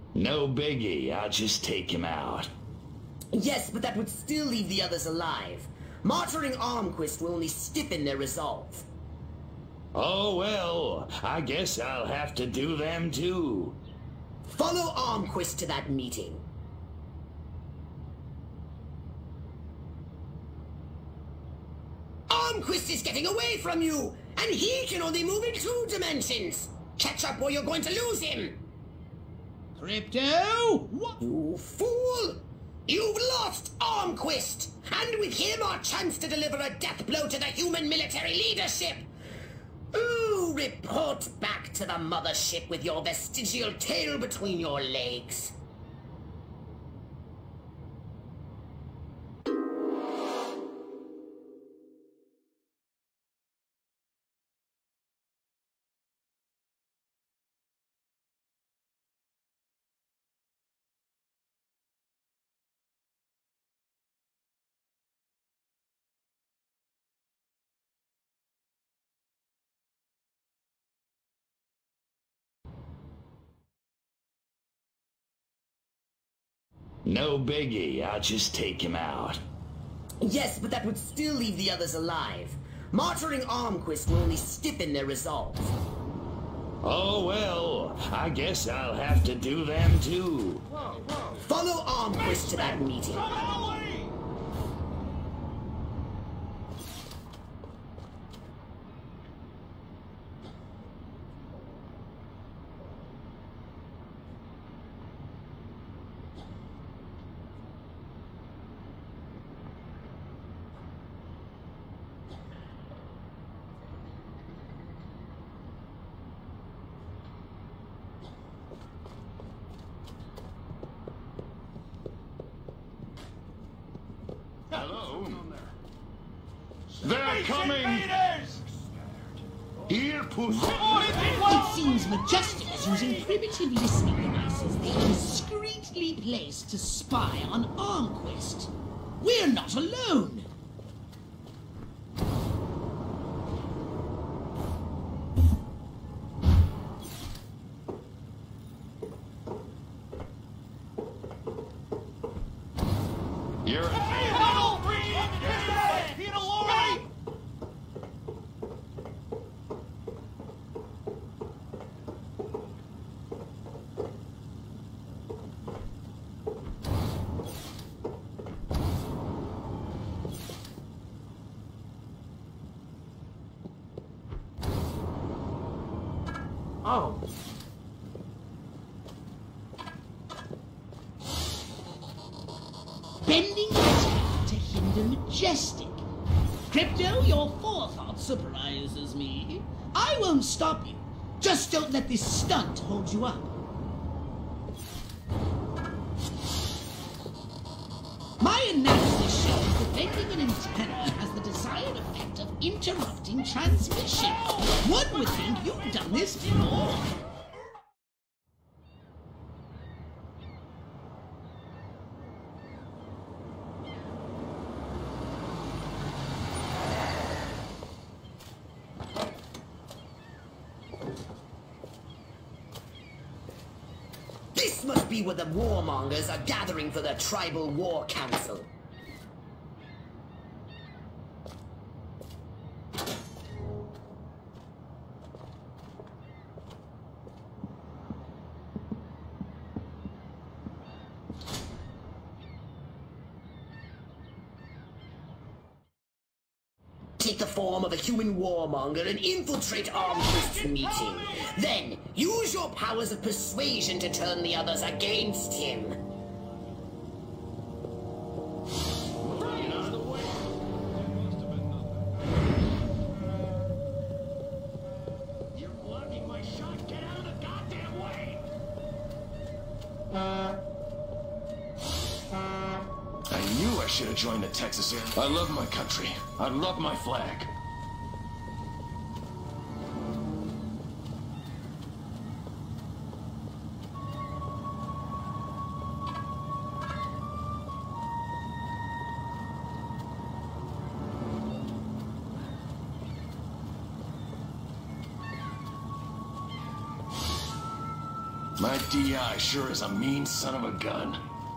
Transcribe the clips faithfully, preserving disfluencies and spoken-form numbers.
No biggie, I'll just take him out. Yes, but that would still leave the others alive. Martyring Armquist will only stiffen their resolve. Oh well, I guess I'll have to do them too. Follow Armquist to that meeting. Armquist is getting away from you, and he can only move in two dimensions. Catch up or you're going to lose him. Crypto? What? You fool! You've lost Armquist, and with him our chance to deliver a death blow to the human military leadership. Ooh, report back to the mothership with your vestigial tail between your legs. No biggie, I'll just take him out. Yes, but that would still leave the others alive. Martyring Armquist will only stiffen their resolve. Oh well, I guess I'll have to do them too. Whoa, whoa. Follow Armquist to that meeting. Hello? They're coming! Here, pussy! It seems Majestic is using primitive listening devices they discreetly placed to spy on Armquist. We're not alone! You're... Oh. Bending attack to hinder Majestic. Crypto, your forethought surprises me. I won't stop you. Just don't let this stunt hold you up. My analysis shows that bending an antenna has the desired effect of interrupting transmission. One would think you've done this before. This must be where the warmongers are gathering for the Tribal War Council. Take the form of a human warmonger and infiltrate Armquist's meeting. Then, use your powers of persuasion to turn the others against him. You're blocking my shot! Get out of the goddamn way! I knew I should have joined the Texas Air. I love my country. I love my flag. My D I sure is a mean son of a gun.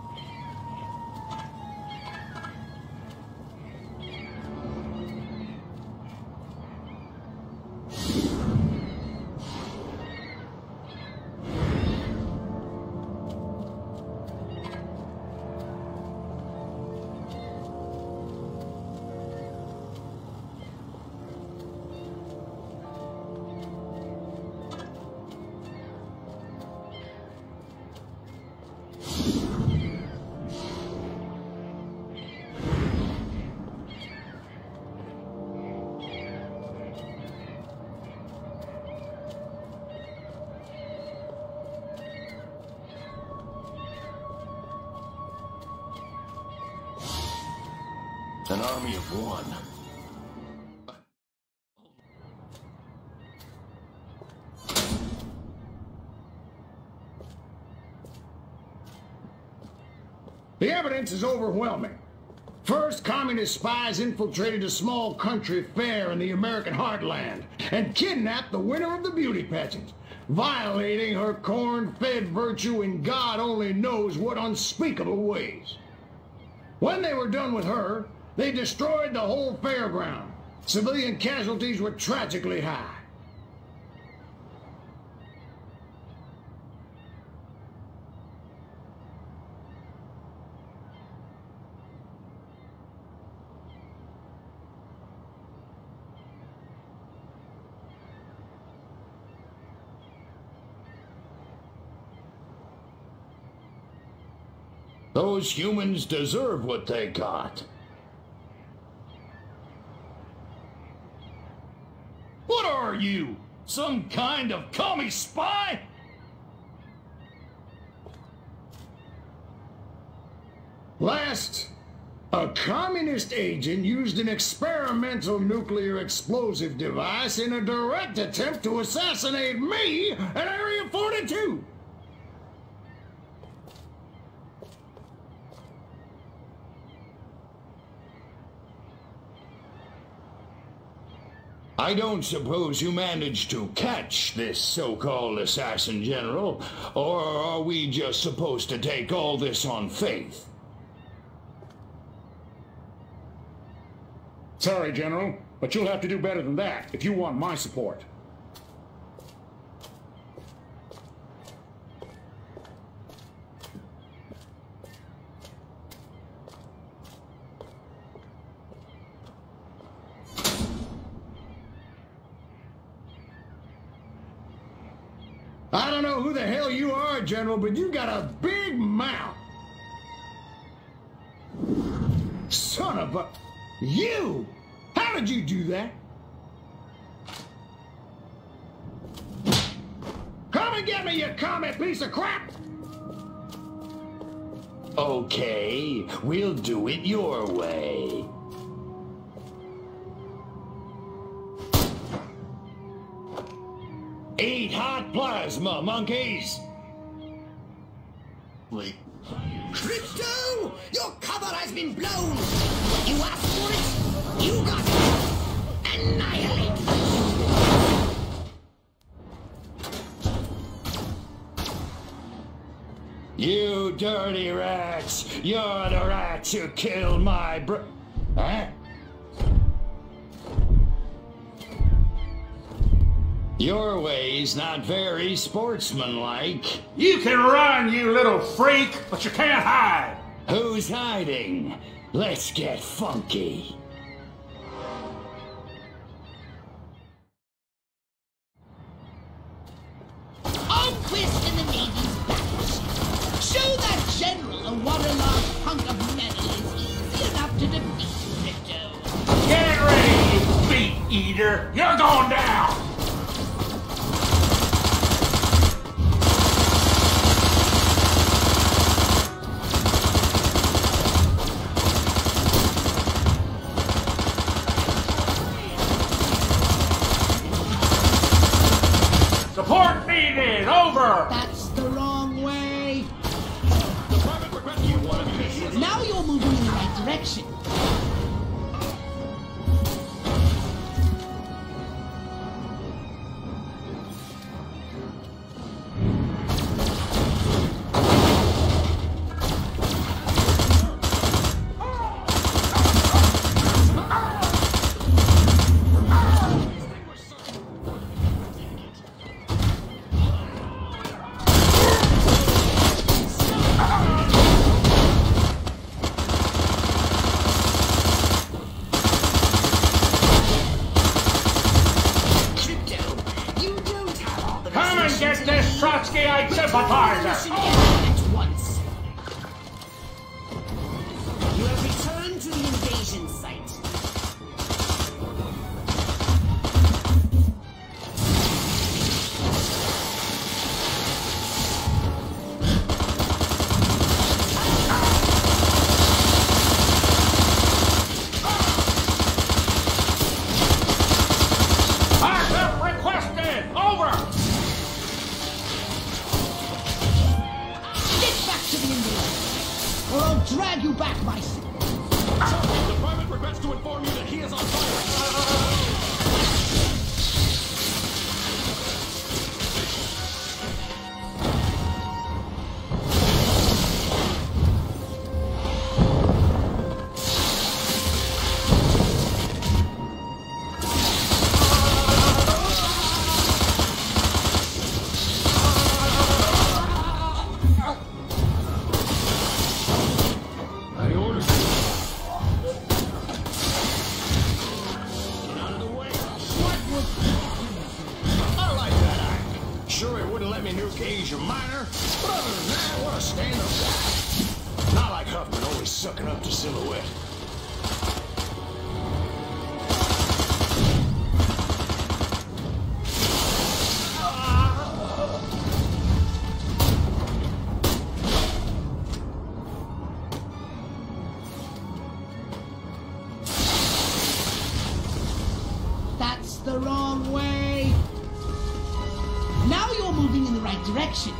An army of one. The evidence is overwhelming. First, communist spies infiltrated a small country fair in the American heartland and kidnapped the winner of the beauty pageant, violating her corn-fed virtue in God only knows what unspeakable ways. When they were done with her, they destroyed the whole fairground. Civilian casualties were tragically high. Those humans deserve what they got. What are you? Some kind of commie spy? Last, a communist agent used an experimental nuclear explosive device in a direct attempt to assassinate me at Area forty-two. I don't suppose you managed to catch this so-called assassin, General, or are we just supposed to take all this on faith? Sorry, General, but you'll have to do better than that if you want my support. I don't know who the hell you are, General, but you got a big mouth. Son of a... You! How did you do that? Come and get me, you commie piece of crap! Okay, we'll do it your way. Eat hot plasma, monkeys! Wait. Crypto! Your cover has been blown! You asked for it, you got it! Annihilate! You dirty rats! You're the rats who killed my br... Huh? Your way's not very sportsmanlike. You can run, you little freak, but you can't hide. Who's hiding? Let's get funky. Armquist in the Navy's battleship. Show that general a waterlogged hunk of metal is easy enough to defeat, Crypto. Get ready, you feet eater. You're going down. Support needed! Over! That's the wrong way. Now you're moving in the right direction. Come and get this Trotskyite sympathizer! At once. You have returned to the invasion site. Drag you back, my son. The private regrets to inform you that he is on fire. Asia Minor, but other than that, what a stand-up guy. Not like Huffman, always sucking up to Silhouette. That's the wrong way. Now you're moving in the right direction.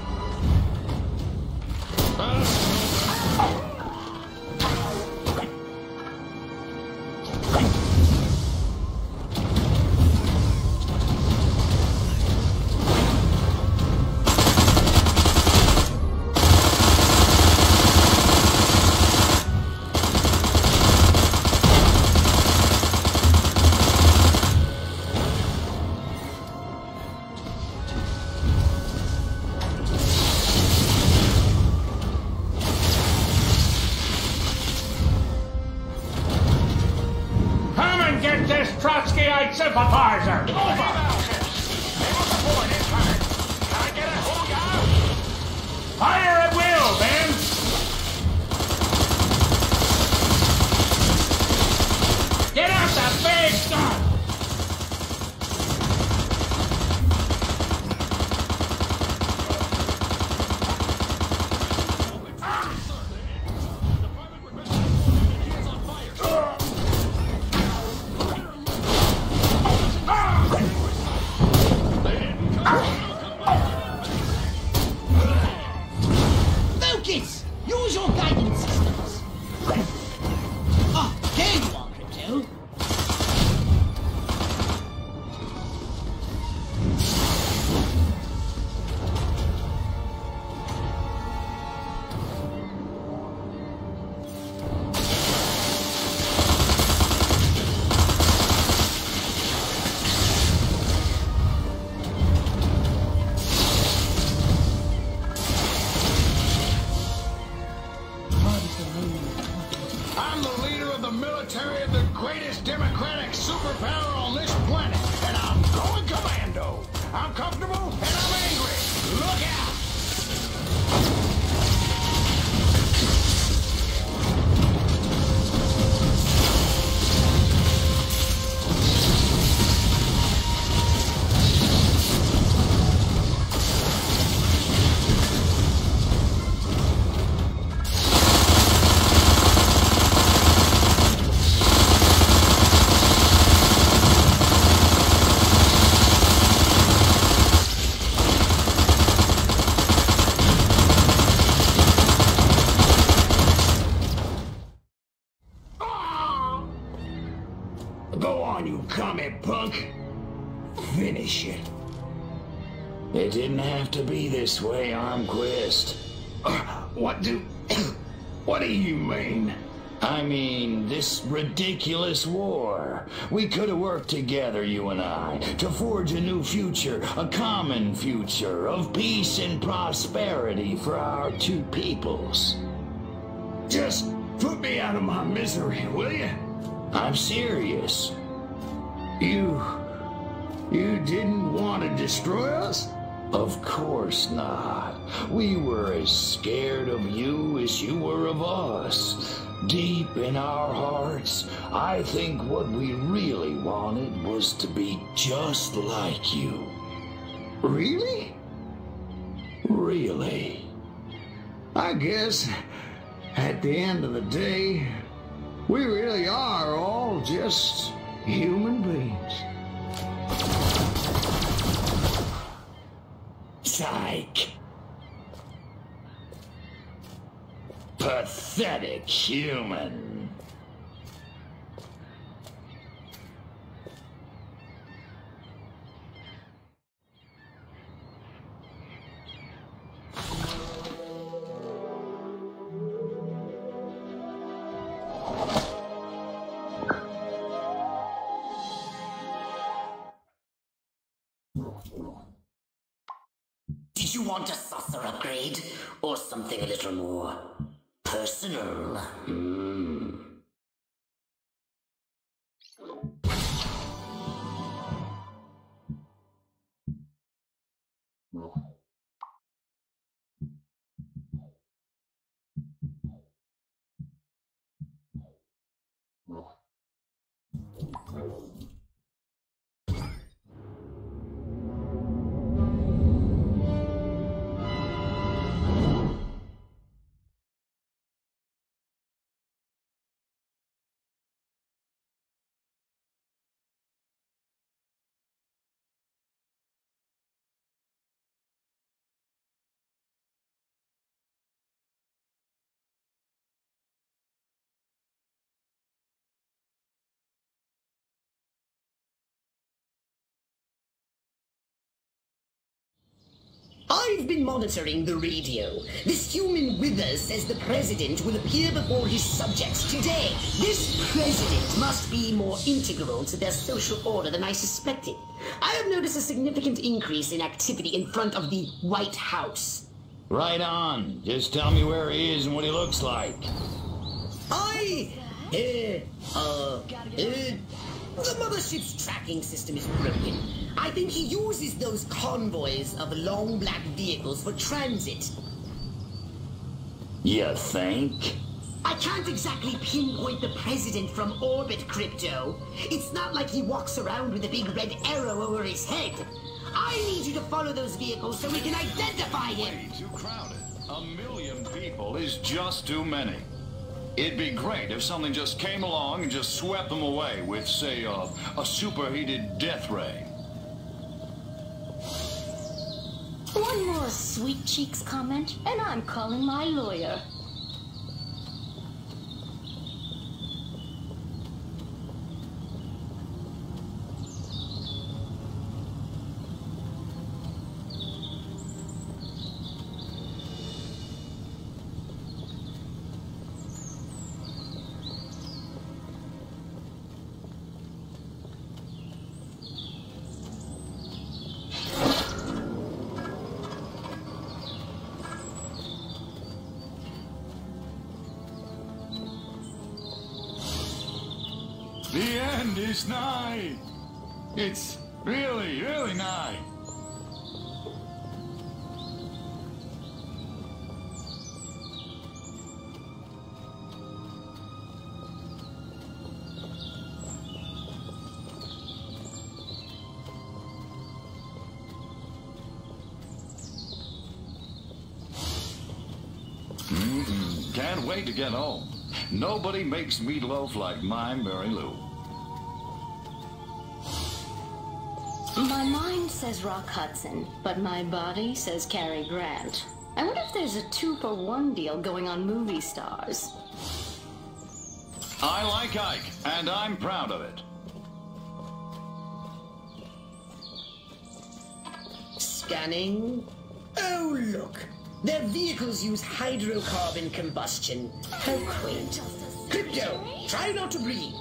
Get this Trotskyite sympathizer! Over! Fire at will, Ben! Get out the big gun! Lucas! Use your guidance systems! Ah, there you are, Crypto. I'm the leader of the military of the greatest democratic superpower on this planet, and I'm going commando. I'm comfortable and I'm angry. Look out! Go on, you commie punk. Finish it. It didn't have to be this way, Armquist. Uh, what do... what do you mean? I mean, this ridiculous war. We could have worked together, you and I, to forge a new future, a common future of peace and prosperity for our two peoples. Just put me out of my misery, will you? I'm serious. You... You didn't want to destroy us? Of course not. We were as scared of you as you were of us. Deep in our hearts, I think what we really wanted was to be just like you. Really? Really. I guess, at the end of the day, we really are all just human beings. Psych. Pathetic human. Did you want a saucer upgrade? Or something a little more personal? Hmm. I've been monitoring the radio. This human Withers says the president will appear before his subjects today. This president must be more integral to their social order than I suspected. I have noticed a significant increase in activity in front of the White House. Right on. Just tell me where he is and what he looks like. I... Uh... Uh... uh the mothership's tracking system is broken. I think he uses those convoys of long black vehicles for transit. You think? I can't exactly pinpoint the president from orbit, Crypto. It's not like he walks around with a big red arrow over his head. I need you to follow those vehicles so we can identify him. Way too crowded. A million people is just too many. It'd be great if something just came along and just swept them away with, say, a, a superheated death ray. One more sweet cheeks comment, and I'm calling my lawyer. The end is nigh. It's really, really nigh. Mm-mm. Can't wait to get home. Nobody makes meatloaf like my Mary Lou. My mind says Rock Hudson, but my body says Cary Grant. I wonder if there's a two-for-one deal going on movie stars. I like Ike, and I'm proud of it. Scanning. Oh, look. Their vehicles use hydrocarbon combustion. How quaint. Crypto, try not to breathe.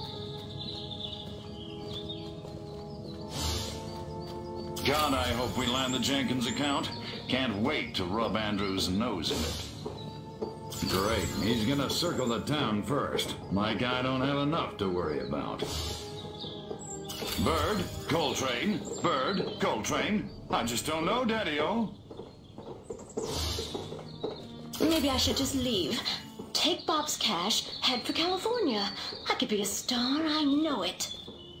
God, I hope we land the Jenkins account. Can't wait to rub Andrew's nose in it. Great. He's gonna circle the town first. My guy don't have enough to worry about. Bird, Coltrane, Bird, Coltrane. I just don't know, Daddy-O. Maybe I should just leave. Take Bob's cash, head for California. I could be a star, I know it.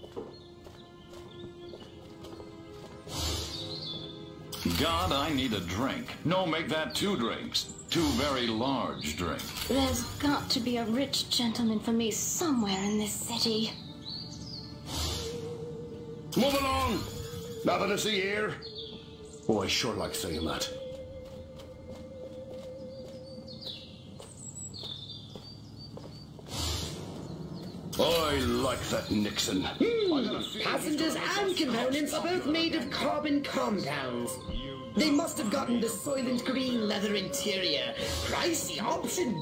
God, I need a drink. No, make that two drinks. Two very large drinks. There's got to be a rich gentleman for me somewhere in this city. Move along! Nothing to see here. Oh, I sure like saying that. I like that Nixon. Hmm. Passengers and components are both made of carbon compounds. They must have gotten the Soylent Green leather interior. Pricey option.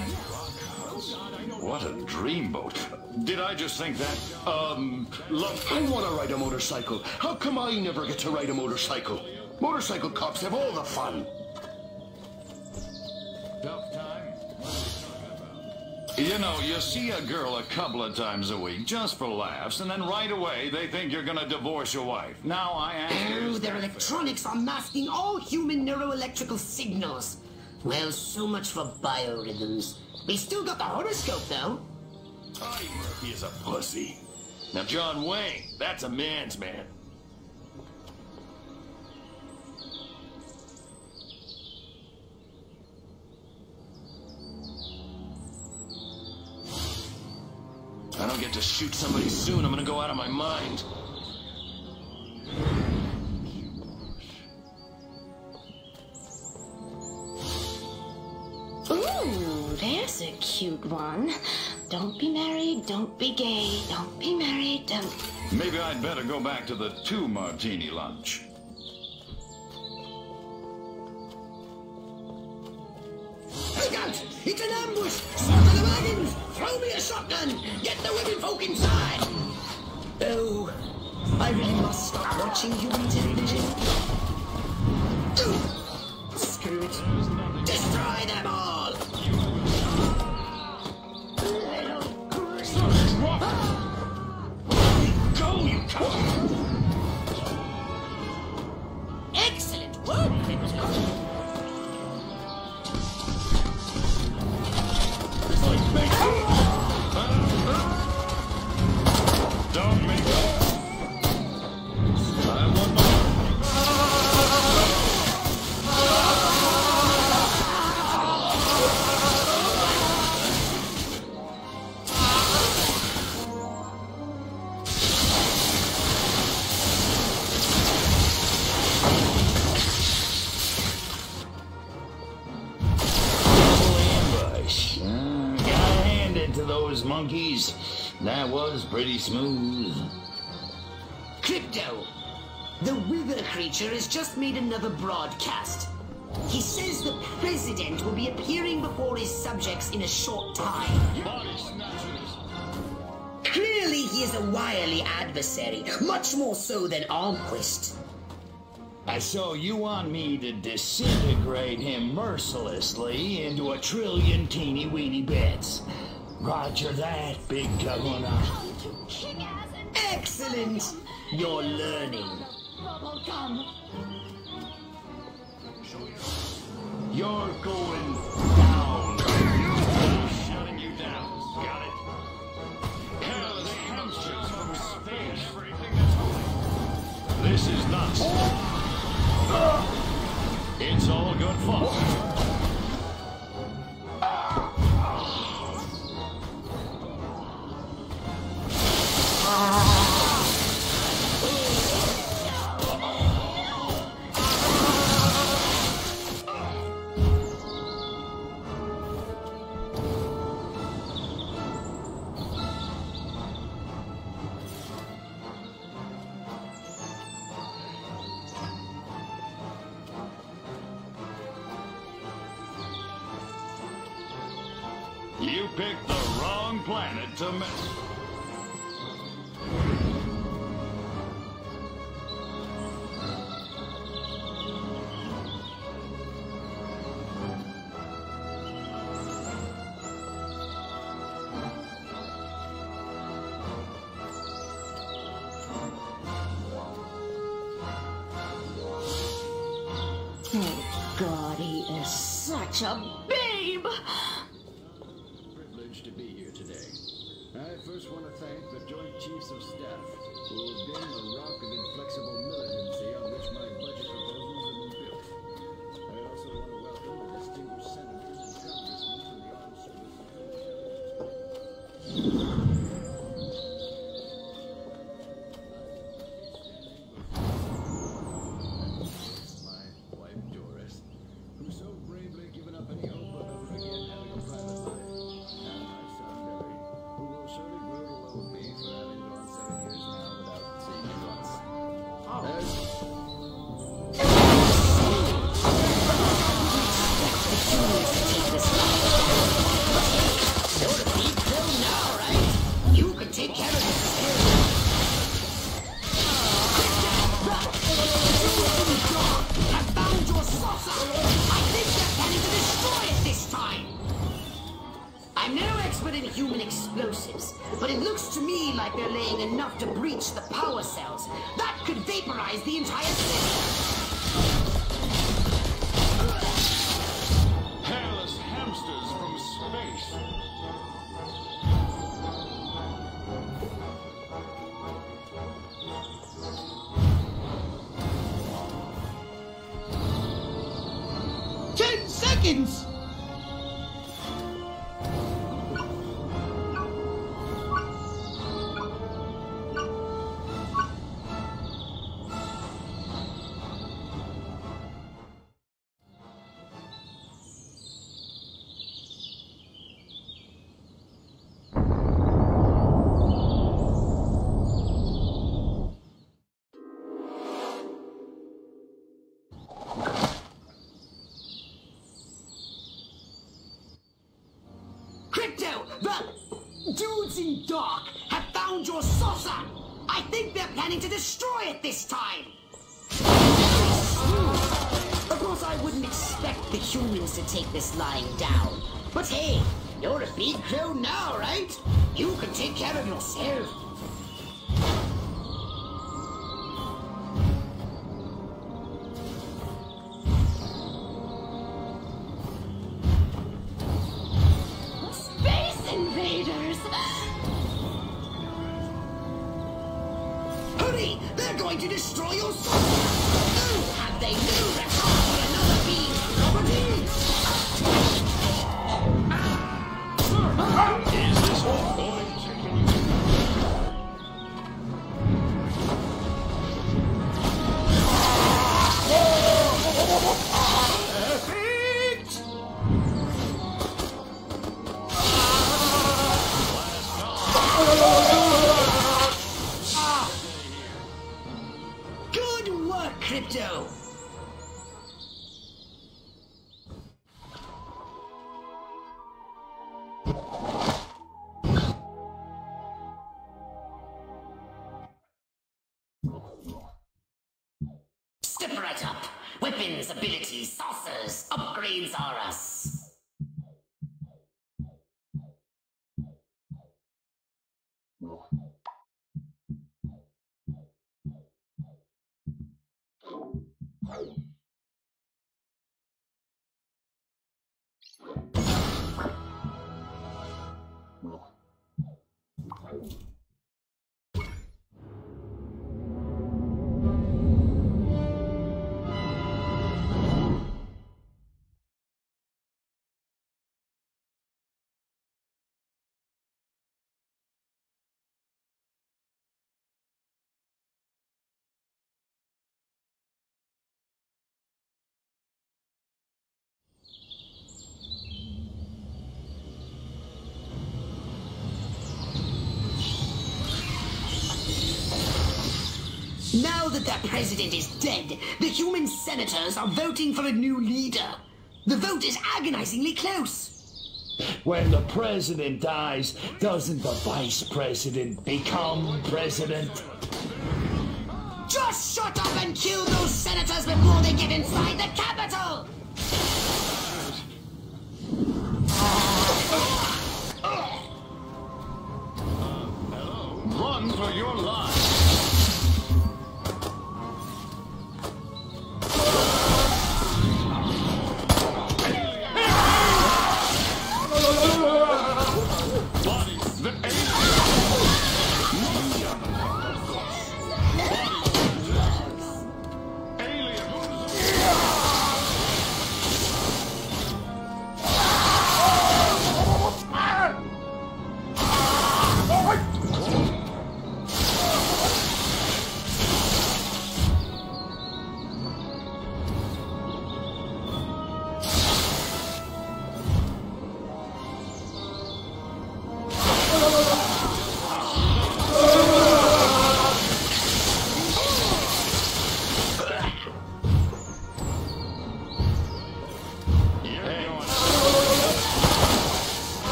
What a dreamboat. Did I just think that? Um, look. I want to ride a motorcycle. How come I never get to ride a motorcycle? Motorcycle cops have all the fun. You know, you see a girl a couple of times a week, just for laughs, and then right away they think you're gonna divorce your wife. Now I ask you... Oh, their electronics are masking all human neuroelectrical signals. Well, so much for biorhythms. We still got the horoscope, though. Audie Murphy is a pussy. Now, John Wayne, that's a man's man. I don't get to shoot somebody soon, I'm gonna go out of my mind. Ooh, there's a cute one. Don't be married, don't be gay, don't be married, don't... Maybe I'd better go back to the two-martini lunch. Look out! It's an ambush! Circle the wagons! Throw me a shotgun! Get the women folk inside! Oh, I really must stop watching human television. Ooh, screw it. Destroy them all! Go, you coward! Excellent work, Clipto! Don't make it. I want Ambush. Uh, gotta hand it to those monkeys. That was pretty smooth. Crypto! The Wither creature has just made another broadcast. He says the president will be appearing before his subjects in a short time. Clearly he is a wily adversary, much more so than Armquist. Uh, So you want me to disintegrate him mercilessly into a trillion teeny-weeny bits? Roger that, big kahuna. Excellent! You're learning. Bubblegum. You're going down. I'm shutting you down. Got it? Hell, the hamsters from space. This is nuts. It's all good fun. You picked the wrong planet to mess. Thank God he is such a babe. Privileged to be here today. I first want to thank the Joint Chiefs of Staff, who have been the rock of inflexible militancy on which my budget proposals have been built. I also want to welcome the distinguished senators and congressmen from the armed services. My wife Doris, who so bravely given up any hope of ever again having a private life, and my son Billy, who will surely grow to love me for having gone seven years now without seeing him once. As You're a big girl now, right? You can take care of yourself. I found your saucer. I think they're planning to destroy it this time. I'm no expert in human explosives, but it looks to me like they're laying enough to breach the power cells. That could vaporize the entire city. Hairless hamsters from space. Ten seconds! Crypto, the dudes in dark have found your saucer. I think they're planning to destroy it this time. Of course, I wouldn't expect the humans to take this lying down. But hey, you're a big crow now, right? You can take care of yourself. Space invaders! Hurry! They're going to destroy your saucer! Oh, have they no regard for another being's property? Is this all? Good work, Crypto! Step right up. Weapons, abilities, saucers, upgrades are us. Now that their president is dead, the human senators are voting for a new leader. The vote is agonizingly close. When the president dies, doesn't the vice president become president? Just shut up and kill those senators before they get inside the Capitol! Run for your life.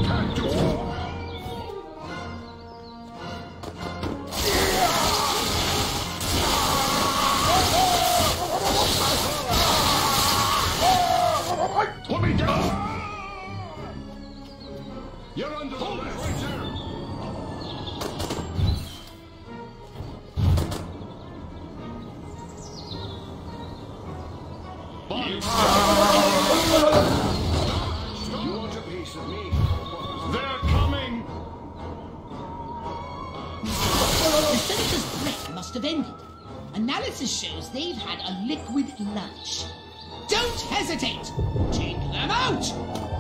Put me down! You're under the list. Right there. You want a piece of me? They're coming! The senator's breath must have ended. Analysis shows they've had a liquid lunch. Don't hesitate! Take them out!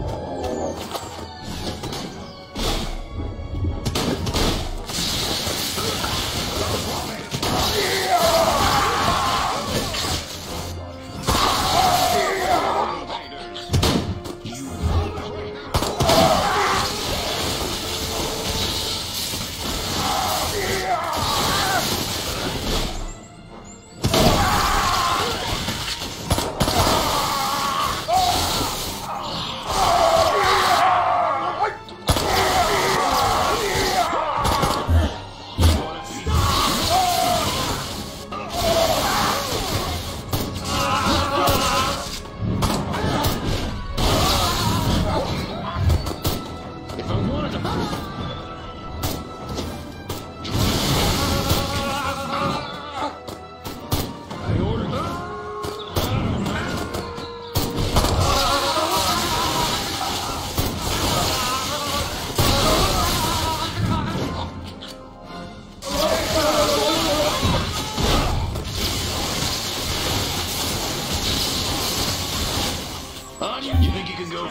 You think you can go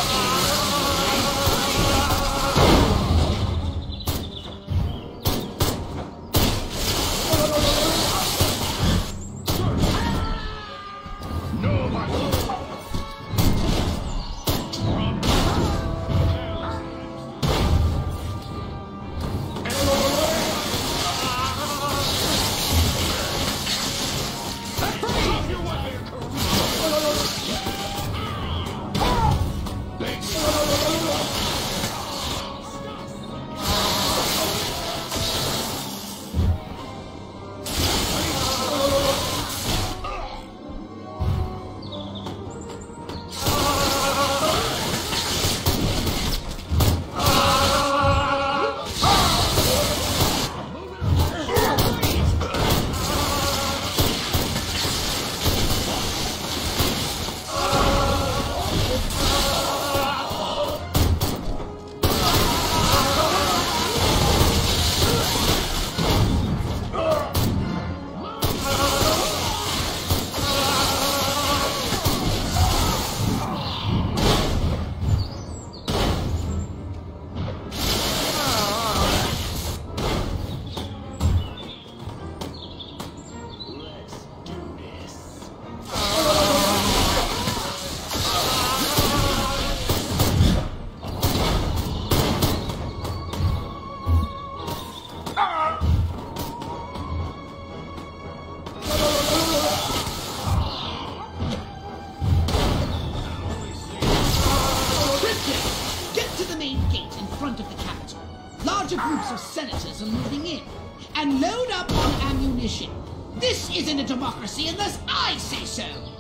Larger groups of senators are moving in. And load up on ammunition. This isn't a democracy unless I say so.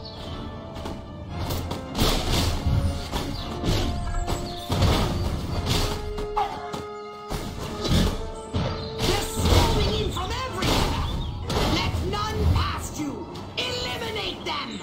They're swarming in from everywhere. Let none past you. Eliminate them.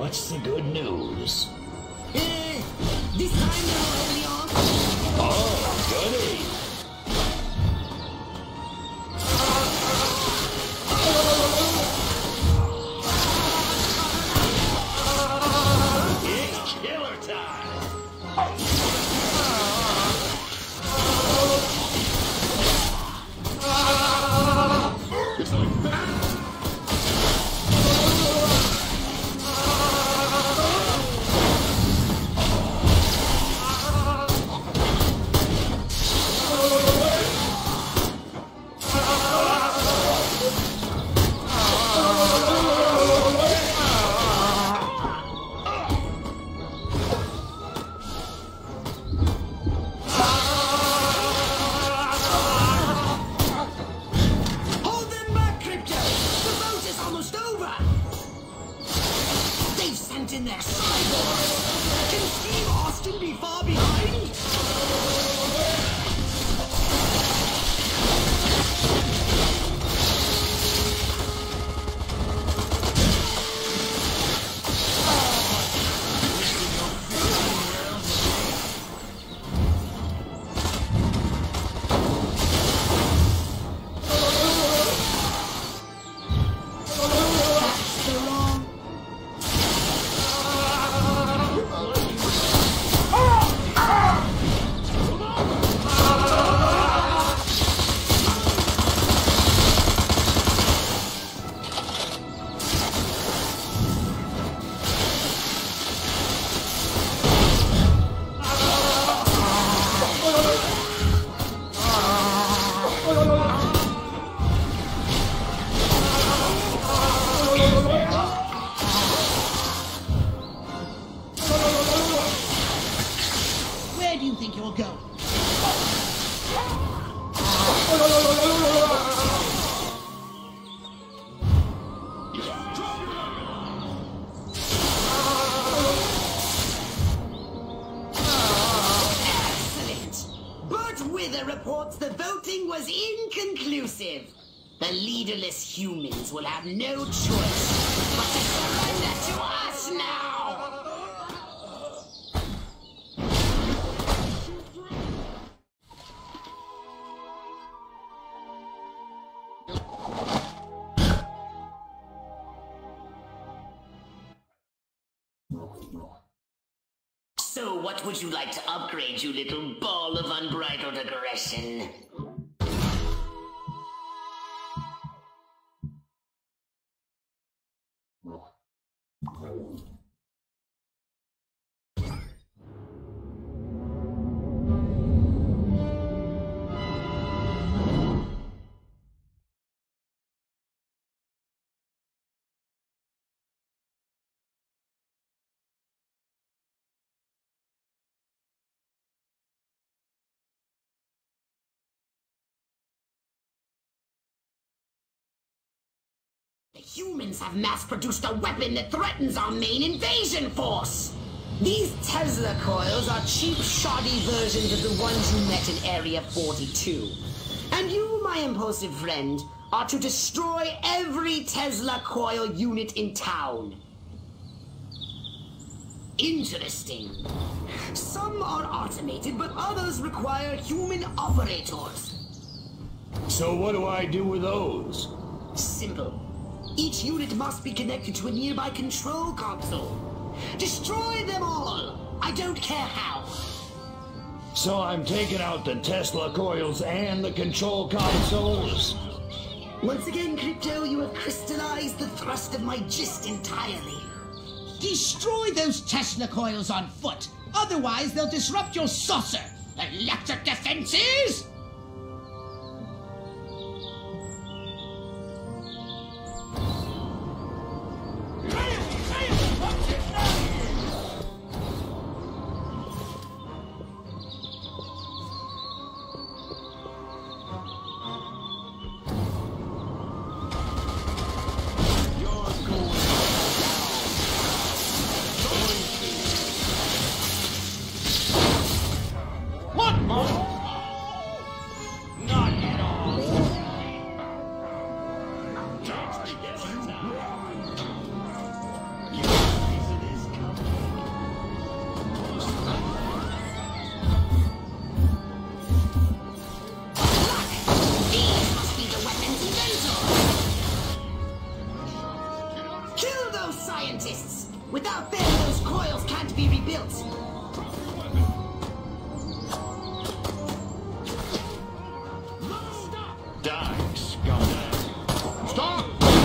what's the good news? Eh, this time they're only on. Oh, goody. It's killer time. It's like that. Hold them back, Crypto! The vote is almost over! They've sent in their cyborgs! Can Steve Austin be far behind? That's the wrong... Where do you think you're going? Excellent! Bert Wither reports the voting was inconclusive. The leaderless humans will have no choice but to surrender to us now! So what would you like to upgrade, you little ball of unbridled aggression? The humans have mass-produced a weapon that threatens our main invasion force! These Tesla coils are cheap, shoddy versions of the ones you met in Area forty-two. And you, my impulsive friend, are to destroy every Tesla coil unit in town. Interesting. Some are automated, but others require human operators. So what do I do with those? Simple. Each unit must be connected to a nearby control console. Destroy them all! I don't care how. So I'm taking out the Tesla coils and the control consoles? Once again, Crypto, you have crystallized the thrust of my gist entirely. Destroy those Tesla coils on foot. Otherwise, they'll disrupt your saucer. Electric defenses? Without them, those coils can't be rebuilt. Die, scumbag. Stop!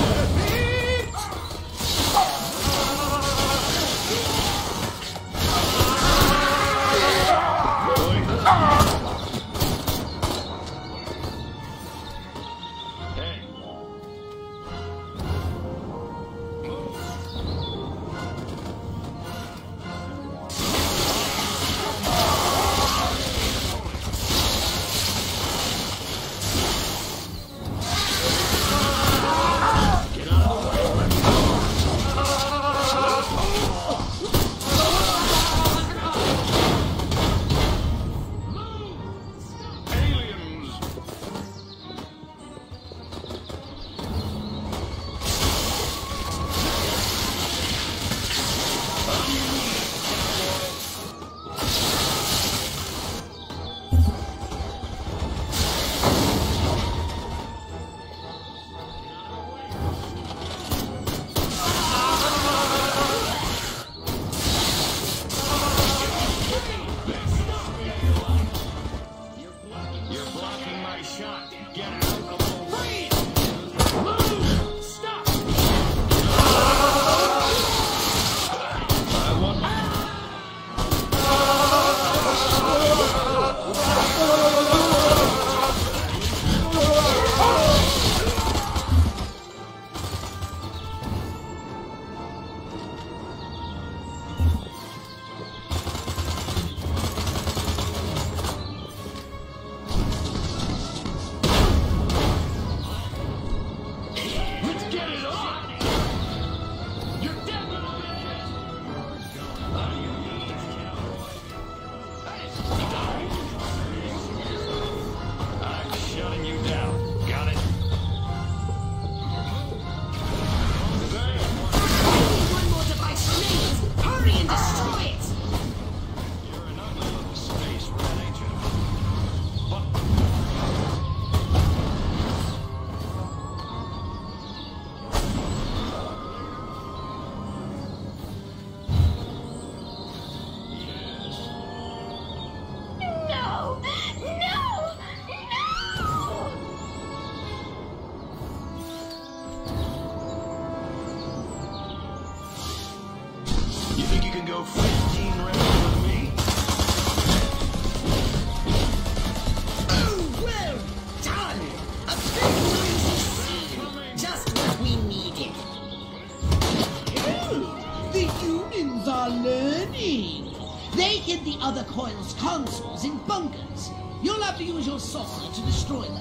The other coil's consoles in bunkers. You'll have to use your saucer to destroy them.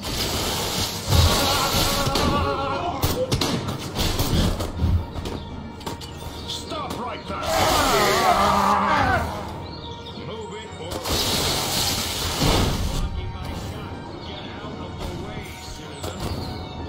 Stop right there! Move it or... Blocking my shot. Get out of the way, citizen.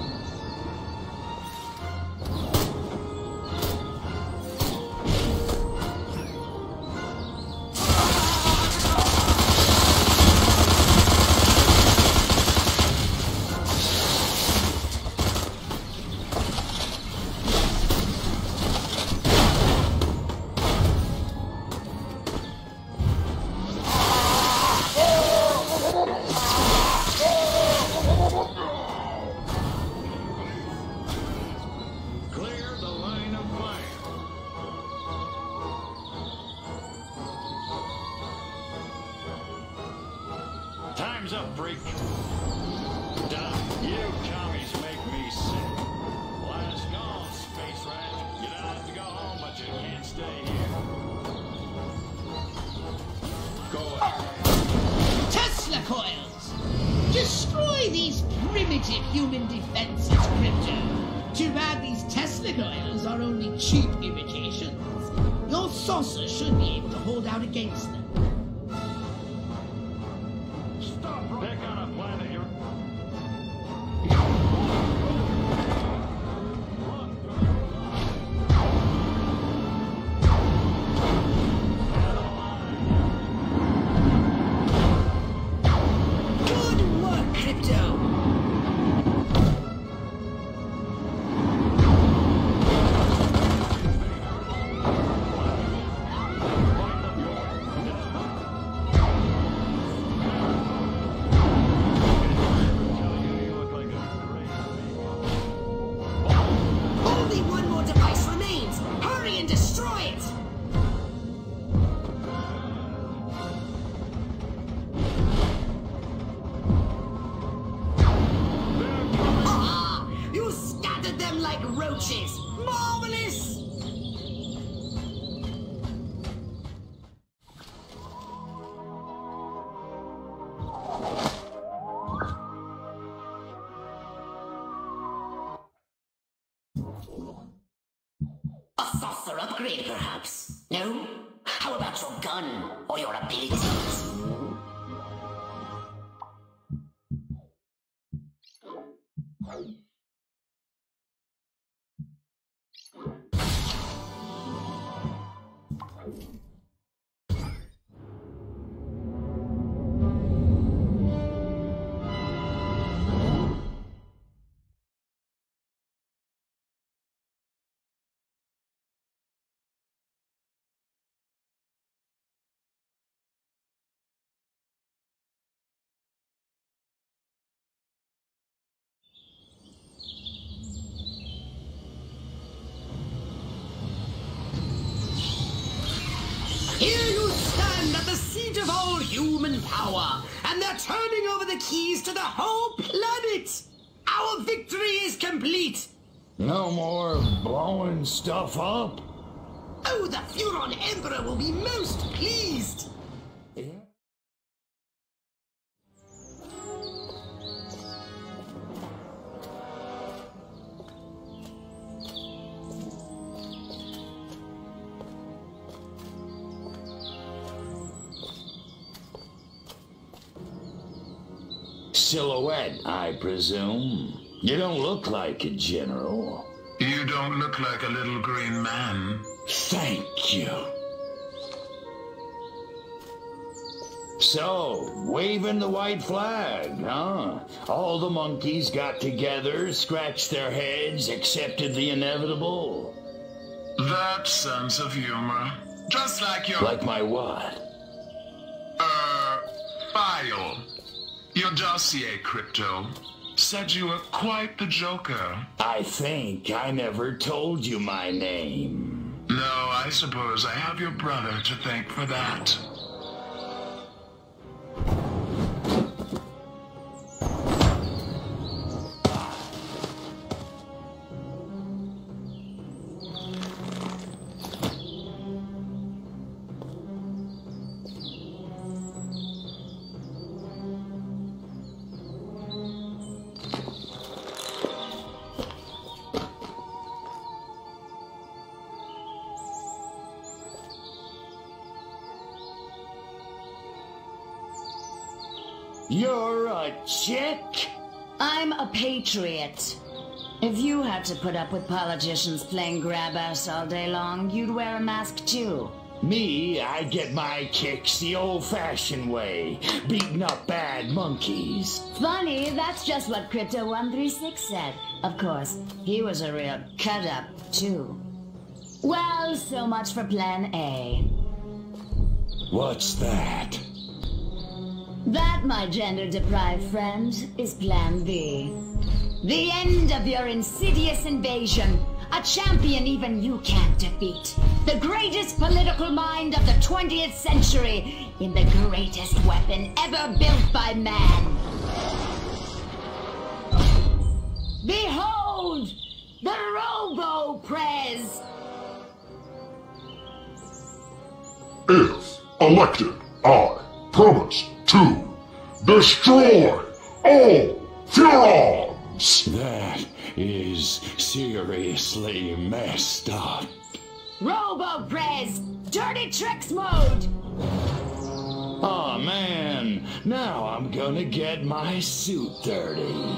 Time's up, freak. Done. You commies make me sick. Last gone, space rat. You don't have to go home, but you can't stay here. Go ahead. Tesla coils! Destroy these primitive human defenses, Crypto. Too bad these Tesla coils are only cheap imitations. Your saucer should be able to hold out against them. Pick on a planet you're... Good work, Crypto! them like roaches. Marvelous! A saucer upgrade, perhaps? No? How about your gun or your abilities? Here you stand at the seat of all human power, and they're turning over the keys to the whole planet! Our victory is complete! No more blowing stuff up? Oh, the Furon Emperor will be most pleased! Silhouette, I presume. You don't look like a general. You don't look like a little green man. Thank you. So, waving the white flag, huh? All the monkeys got together, scratched their heads, accepted the inevitable. That sense of humor. Just like your... Like my what? Uh, file. Your dossier, Crypto, said you were quite the joker. I think I never told you my name. No, I suppose I have your brother to thank for that. You're a chick? I'm a patriot. If you had to put up with politicians playing grab-ass all day long, you'd wear a mask too. Me, I get my kicks the old-fashioned way, beating up bad monkeys. Funny, that's just what Crypto one three six said. Of course, he was a real cut-up too. Well, so much for Plan A. What's that? That, my gender-deprived friend, is Plan B. The end of your insidious invasion. A champion even you can't defeat. The greatest political mind of the twentieth century in the greatest weapon ever built by man. Behold, the Robo-Prez! If elected, I promise to destroy all Furons! That is seriously messed up. Robo-Prez! Dirty Tricks mode! Oh man, now I'm gonna get my suit dirty.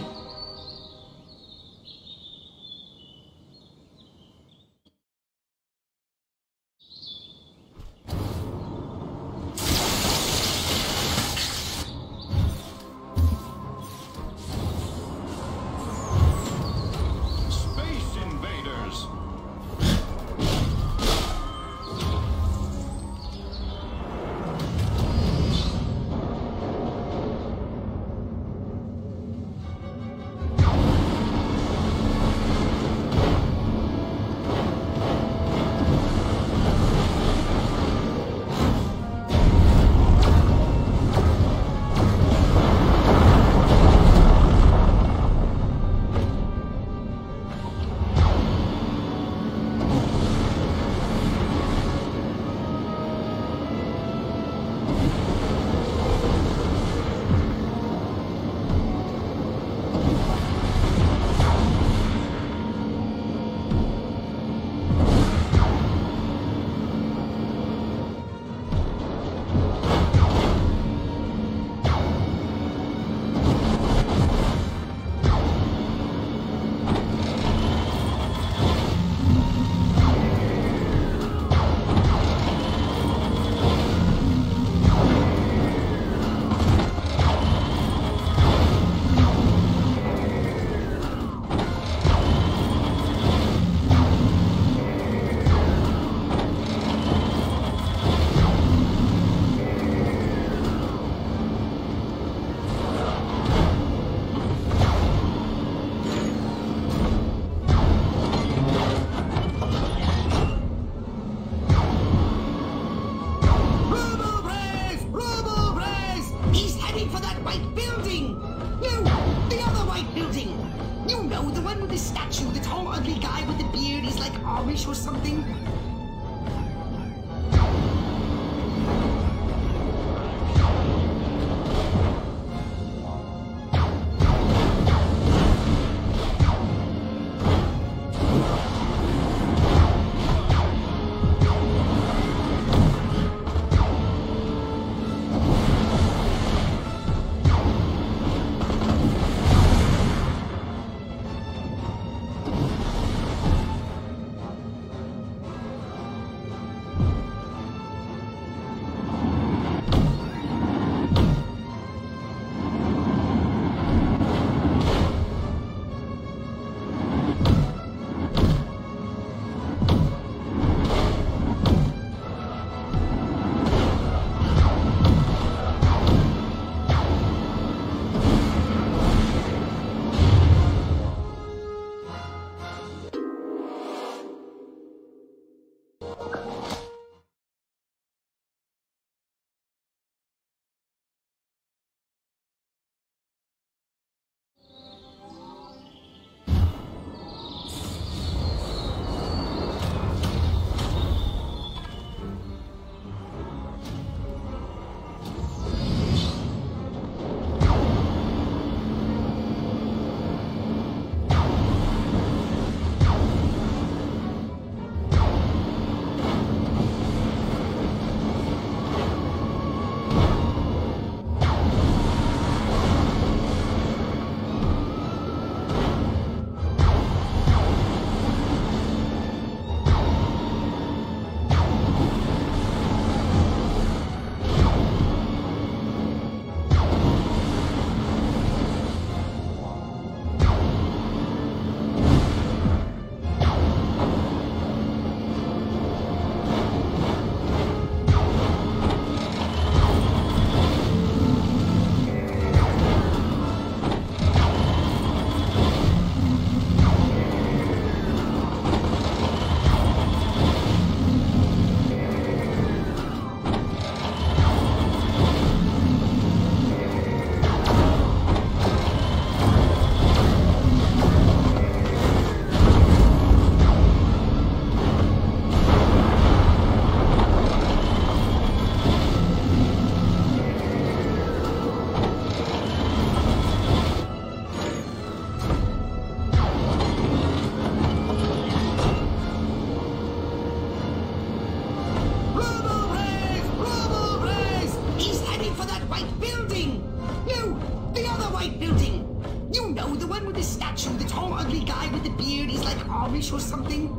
this statue? The tall, ugly guy with the beard? He's like Amish or something? Or something?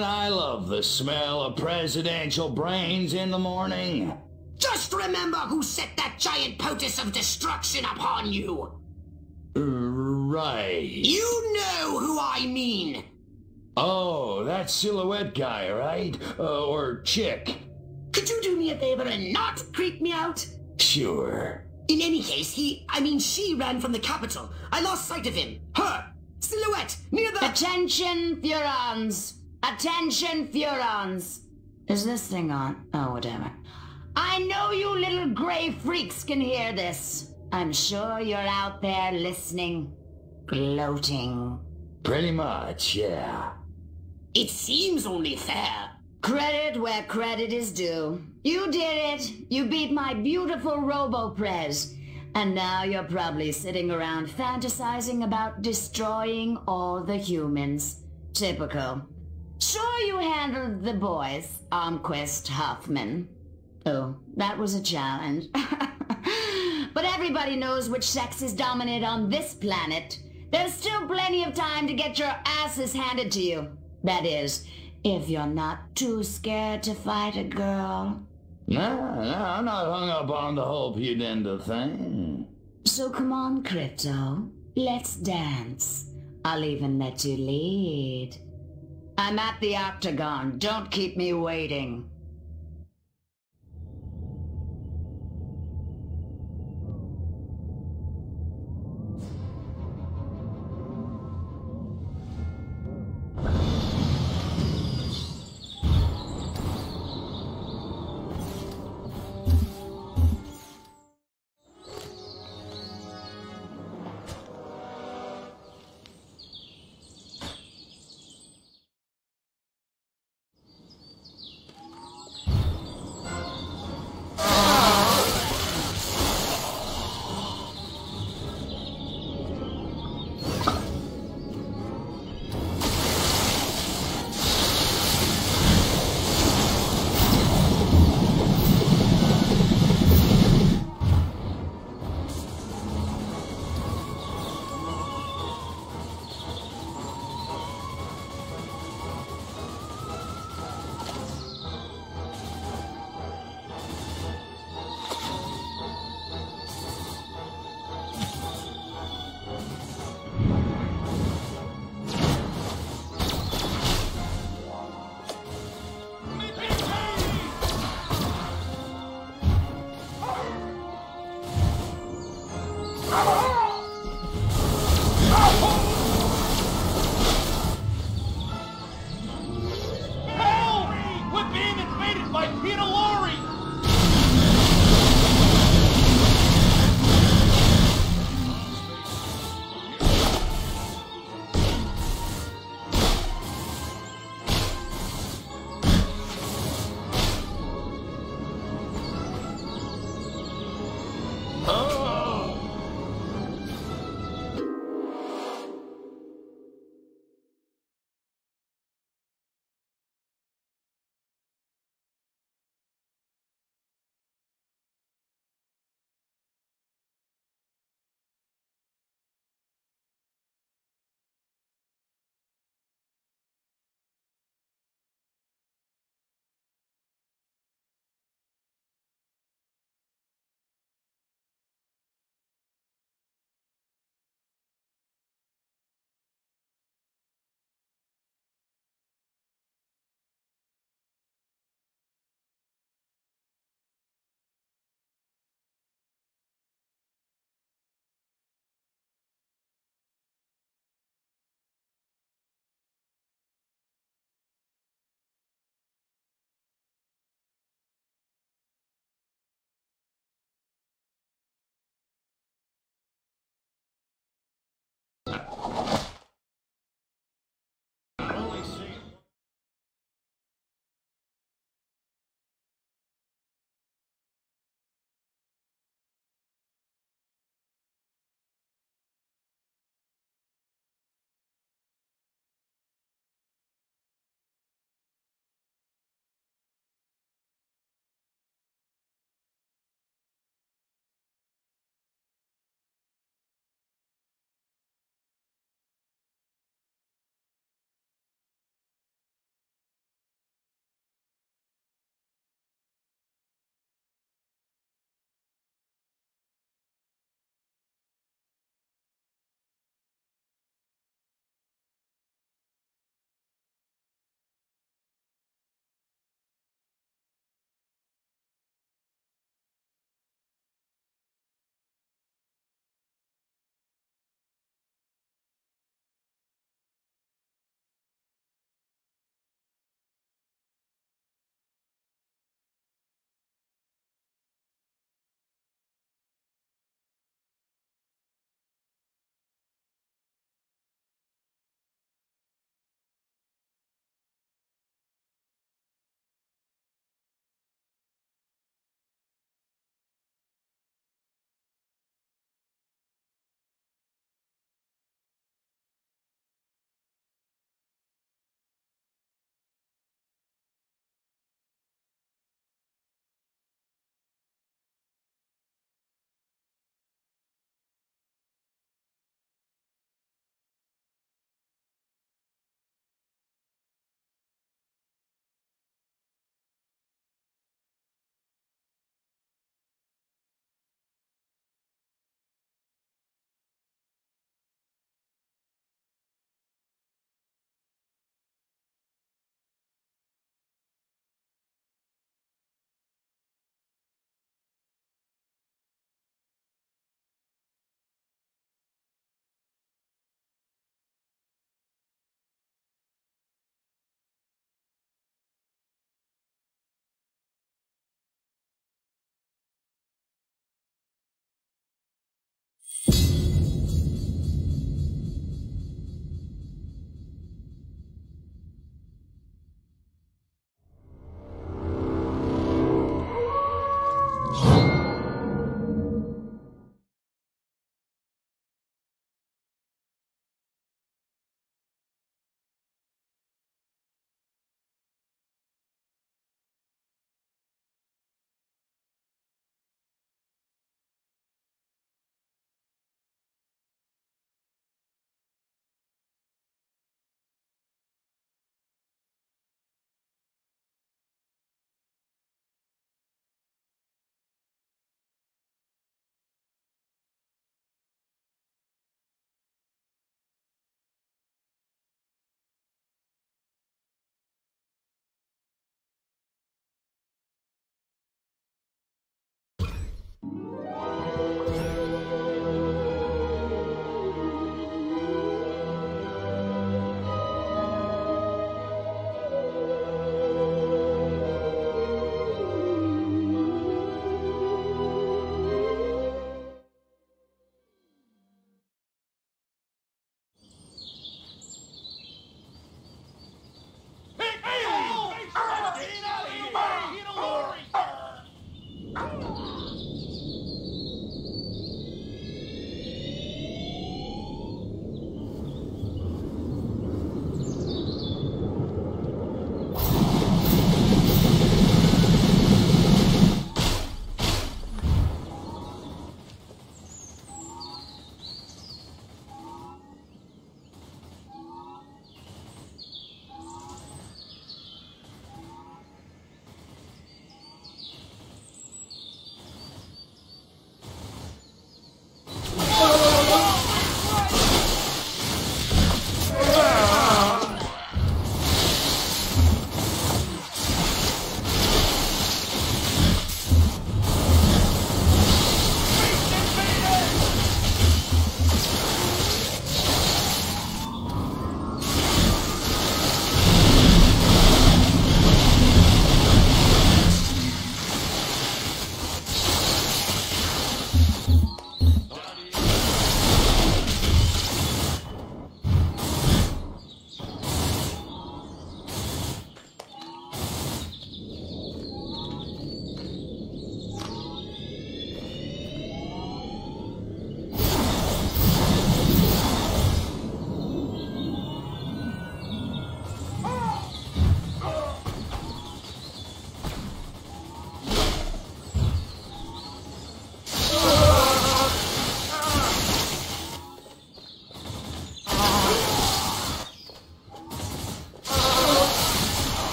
man, I love the smell of presidential brains in the morning. Just remember who set that giant potus of destruction upon you. Right. You know who I mean. Oh, that silhouette guy, right? Uh, or chick. Could you do me a favor and not creep me out? Sure. In any case, he, I mean she ran from the capital. I lost sight of him. Her. Silhouette, near the— Attention, Furons! Attention, Furons! Is this thing on? Oh, whatever. I know you little gray freaks can hear this. I'm sure you're out there listening, gloating. Pretty much, yeah. It seems only fair. Credit where credit is due. You did it. You beat my beautiful Robo-Prez. And now you're probably sitting around fantasizing about destroying all the humans. Typical. Sure you handled the boys, Armquist Huffman. Oh, that was a challenge. But everybody knows which sex is dominant on this planet. There's still plenty of time to get your asses handed to you. That is, if you're not too scared to fight a girl. No, no, I'm not hung up on the whole Pudenda thing. So come on, Crypto. Let's dance. I'll even let you lead. I'm at the Octagon. Don't keep me waiting.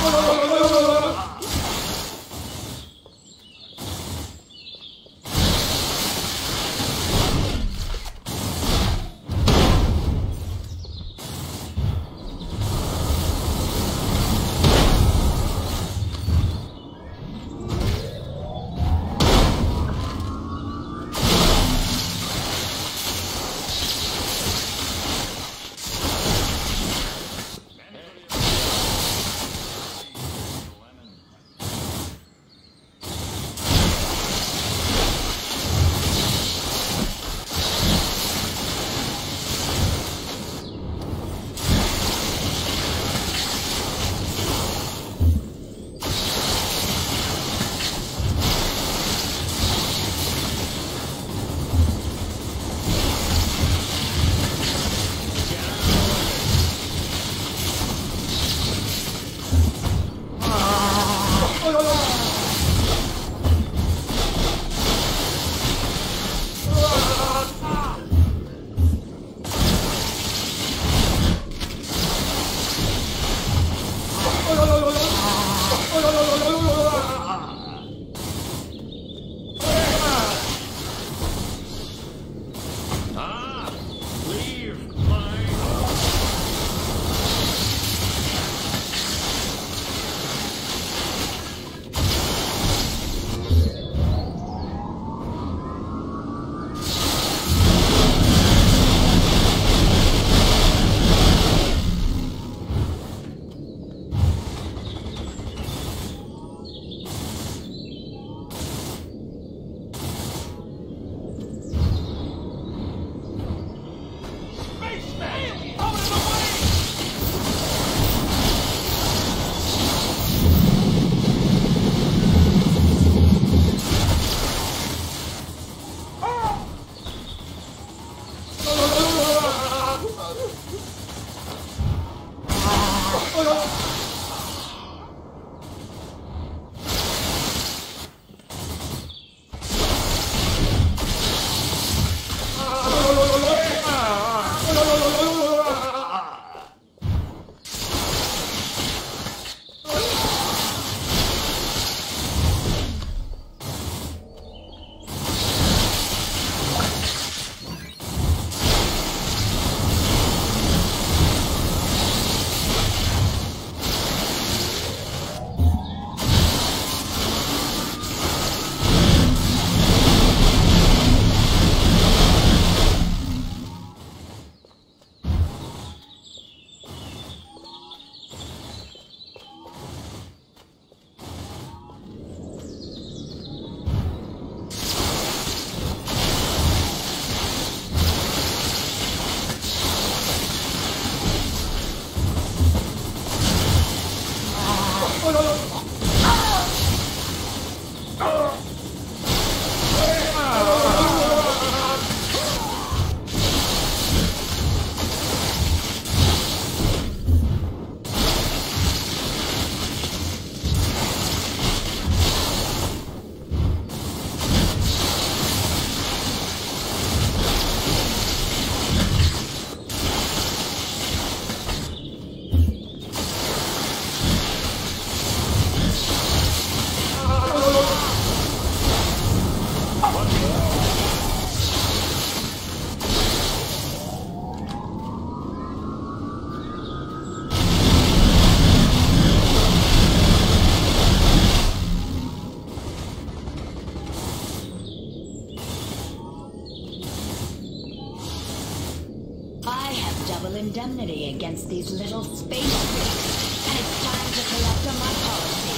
Indemnity against these little space freaks, and it's time to collect on my policy.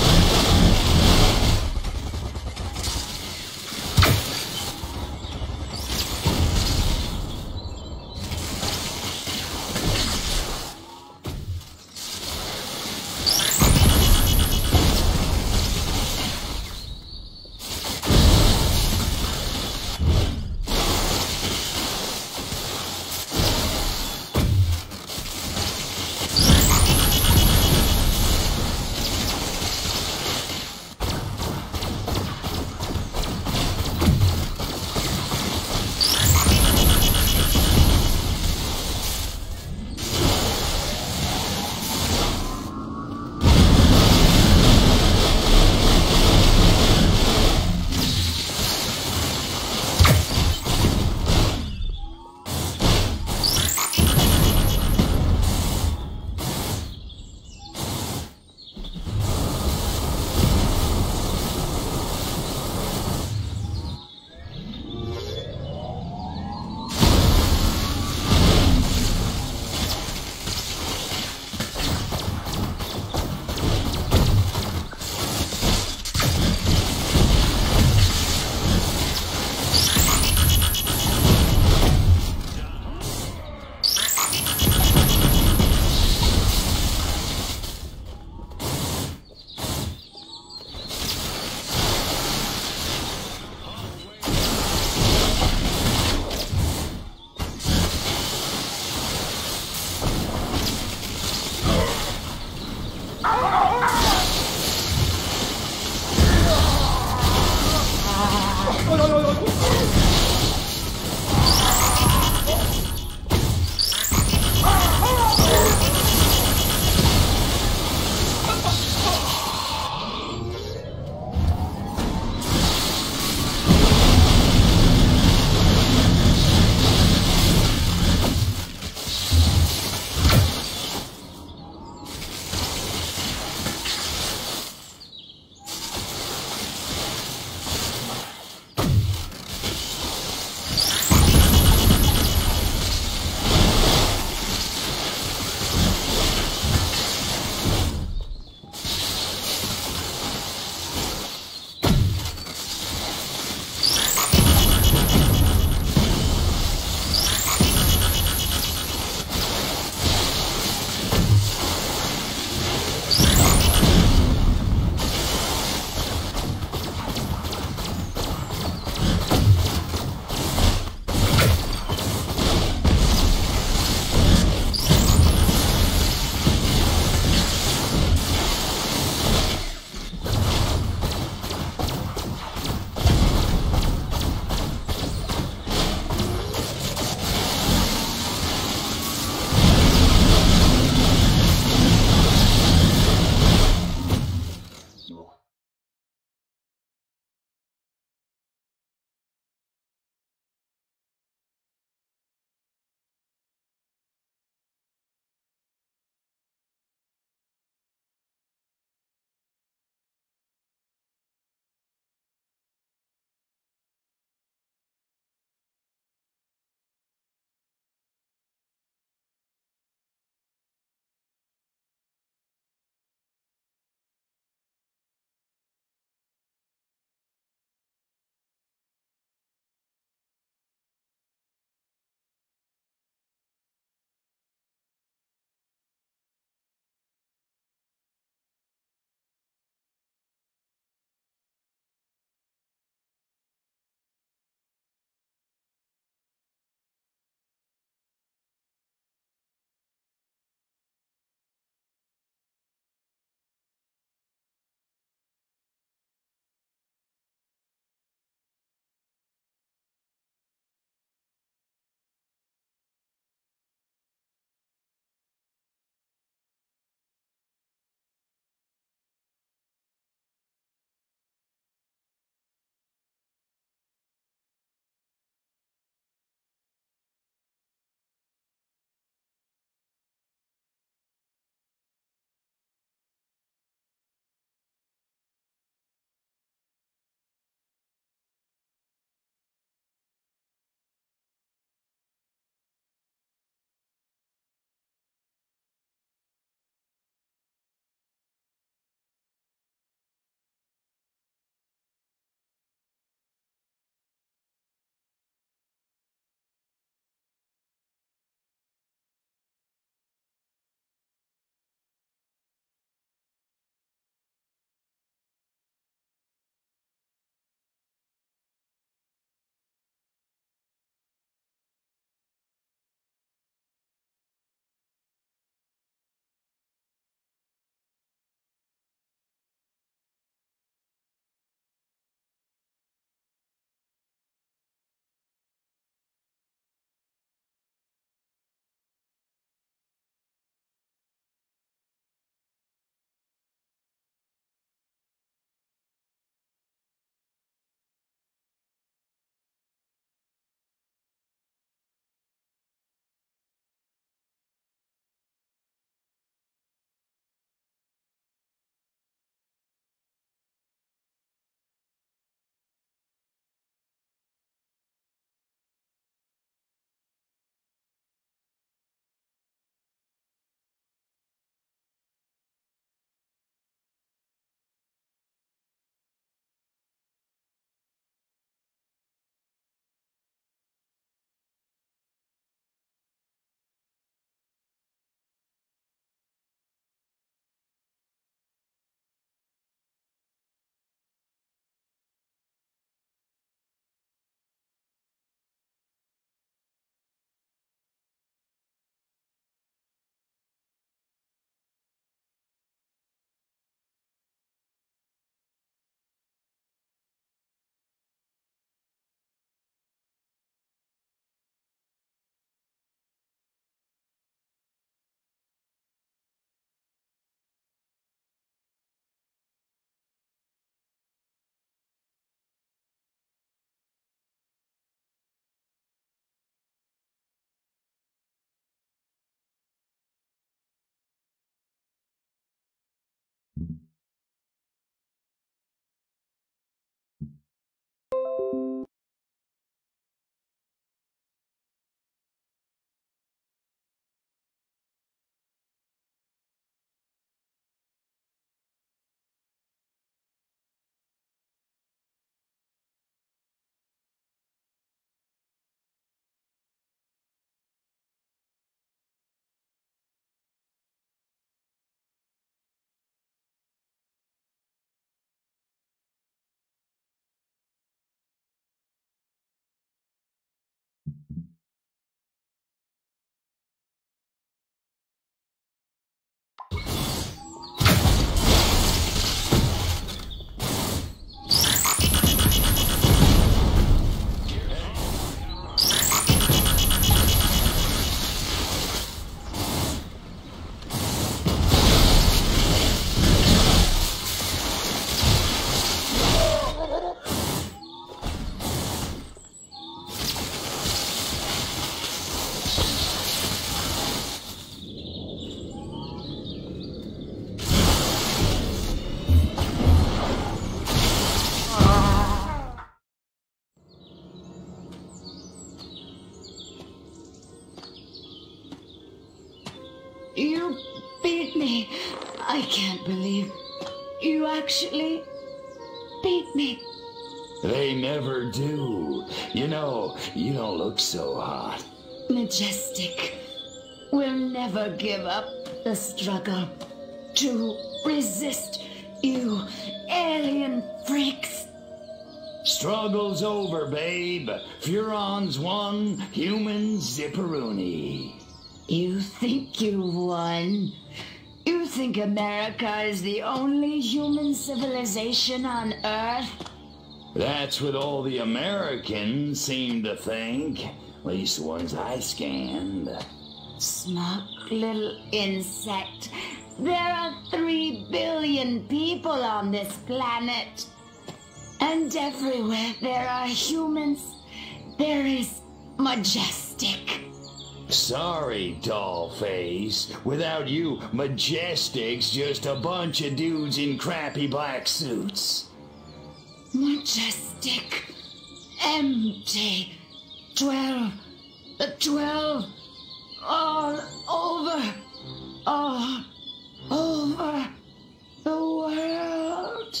can't believe you actually beat me. They never do. You know, you don't look so hot. Majestic will never give up the struggle to resist you alien freaks. Struggle's over, babe. Furon's won, humans zipperoonie. You think you won? You think America is the only human civilization on Earth? That's what all the Americans seem to think. At least the ones I scanned. Smug little insect. There are three billion people on this planet. And everywhere there are humans, there is Majestic. Sorry, dollface. Without you, Majestic's just a bunch of dudes in crappy black suits. Majestic. Empty. Twelve. The twelve. All over. All over the world.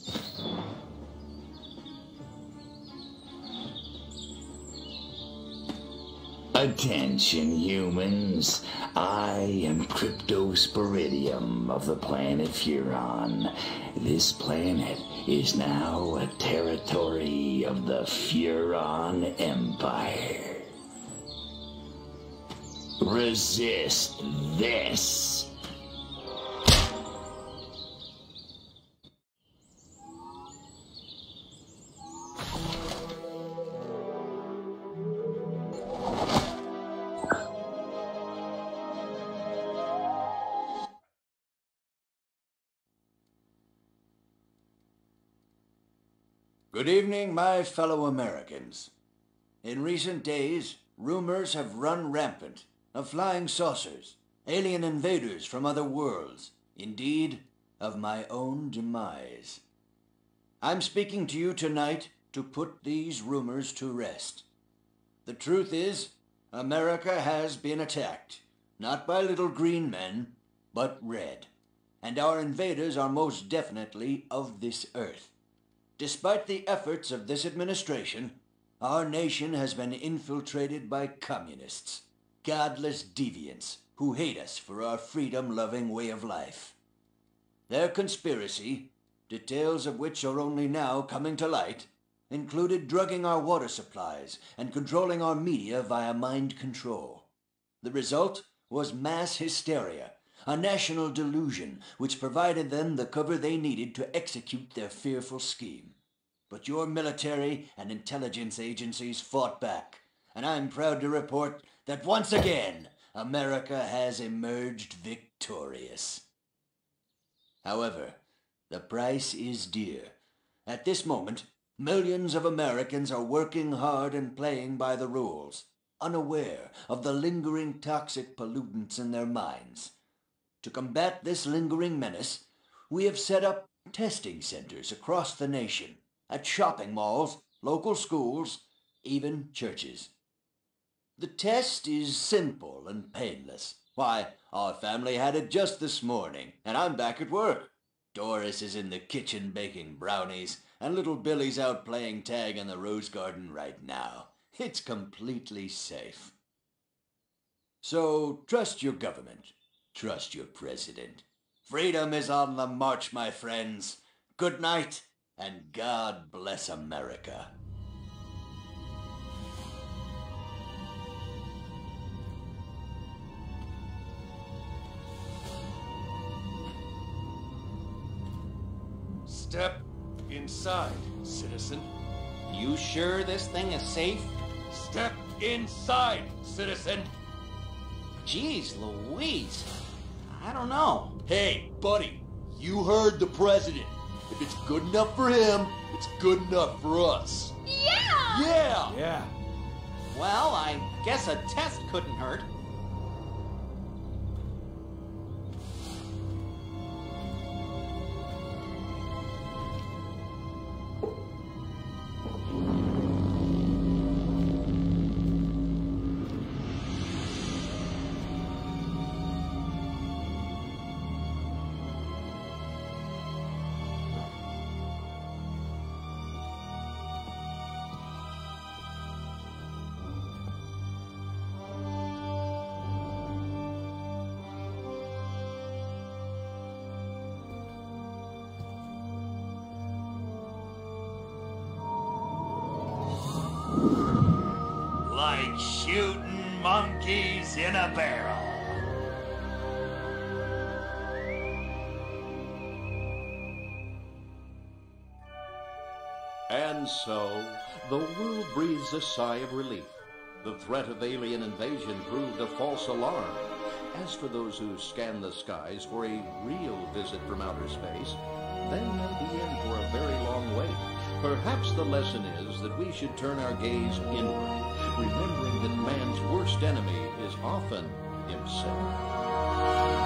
Attention, humans. I am Cryptosporidium of the planet Furon. This planet is now a territory of the Furon Empire. Resist this. Good evening, my fellow Americans. In recent days, rumors have run rampant of flying saucers, alien invaders from other worlds, indeed, of my own demise. I'm speaking to you tonight to put these rumors to rest. The truth is, America has been attacked, not by little green men, but red, and our invaders are most definitely of this earth. Despite the efforts of this administration, our nation has been infiltrated by communists, godless deviants who hate us for our freedom-loving way of life. Their conspiracy, details of which are only now coming to light, included drugging our water supplies and controlling our media via mind control. The result was mass hysteria, a national delusion which provided them the cover they needed to execute their fearful scheme. But your military and intelligence agencies fought back, and I'm proud to report that once again, America has emerged victorious. However, the price is dear. At this moment, millions of Americans are working hard and playing by the rules, unaware of the lingering toxic pollutants in their minds. To combat this lingering menace, we have set up testing centers across the nation, at shopping malls, local schools, even churches. The test is simple and painless. Why, our family had it just this morning, and I'm back at work. Doris is in the kitchen baking brownies, and little Billy's out playing tag in the rose garden right now. It's completely safe. So, trust your government. Trust your president. Freedom is on the march, my friends. Good night, and God bless America. Step inside, citizen. You sure this thing is safe? Step inside, citizen. Jeez Louise. I don't know. Hey, buddy, you heard the president. If it's good enough for him, it's good enough for us. Yeah! Yeah! Yeah. Well, I guess a test couldn't hurt. Like shooting monkeys in a barrel. And so, the world breathes a sigh of relief. The threat of alien invasion proved a false alarm. As for those who scan the skies for a real visit from outer space, they may be in for a very long wait. Perhaps the lesson is that we should turn our gaze inward, remembering that man's worst enemy is often himself.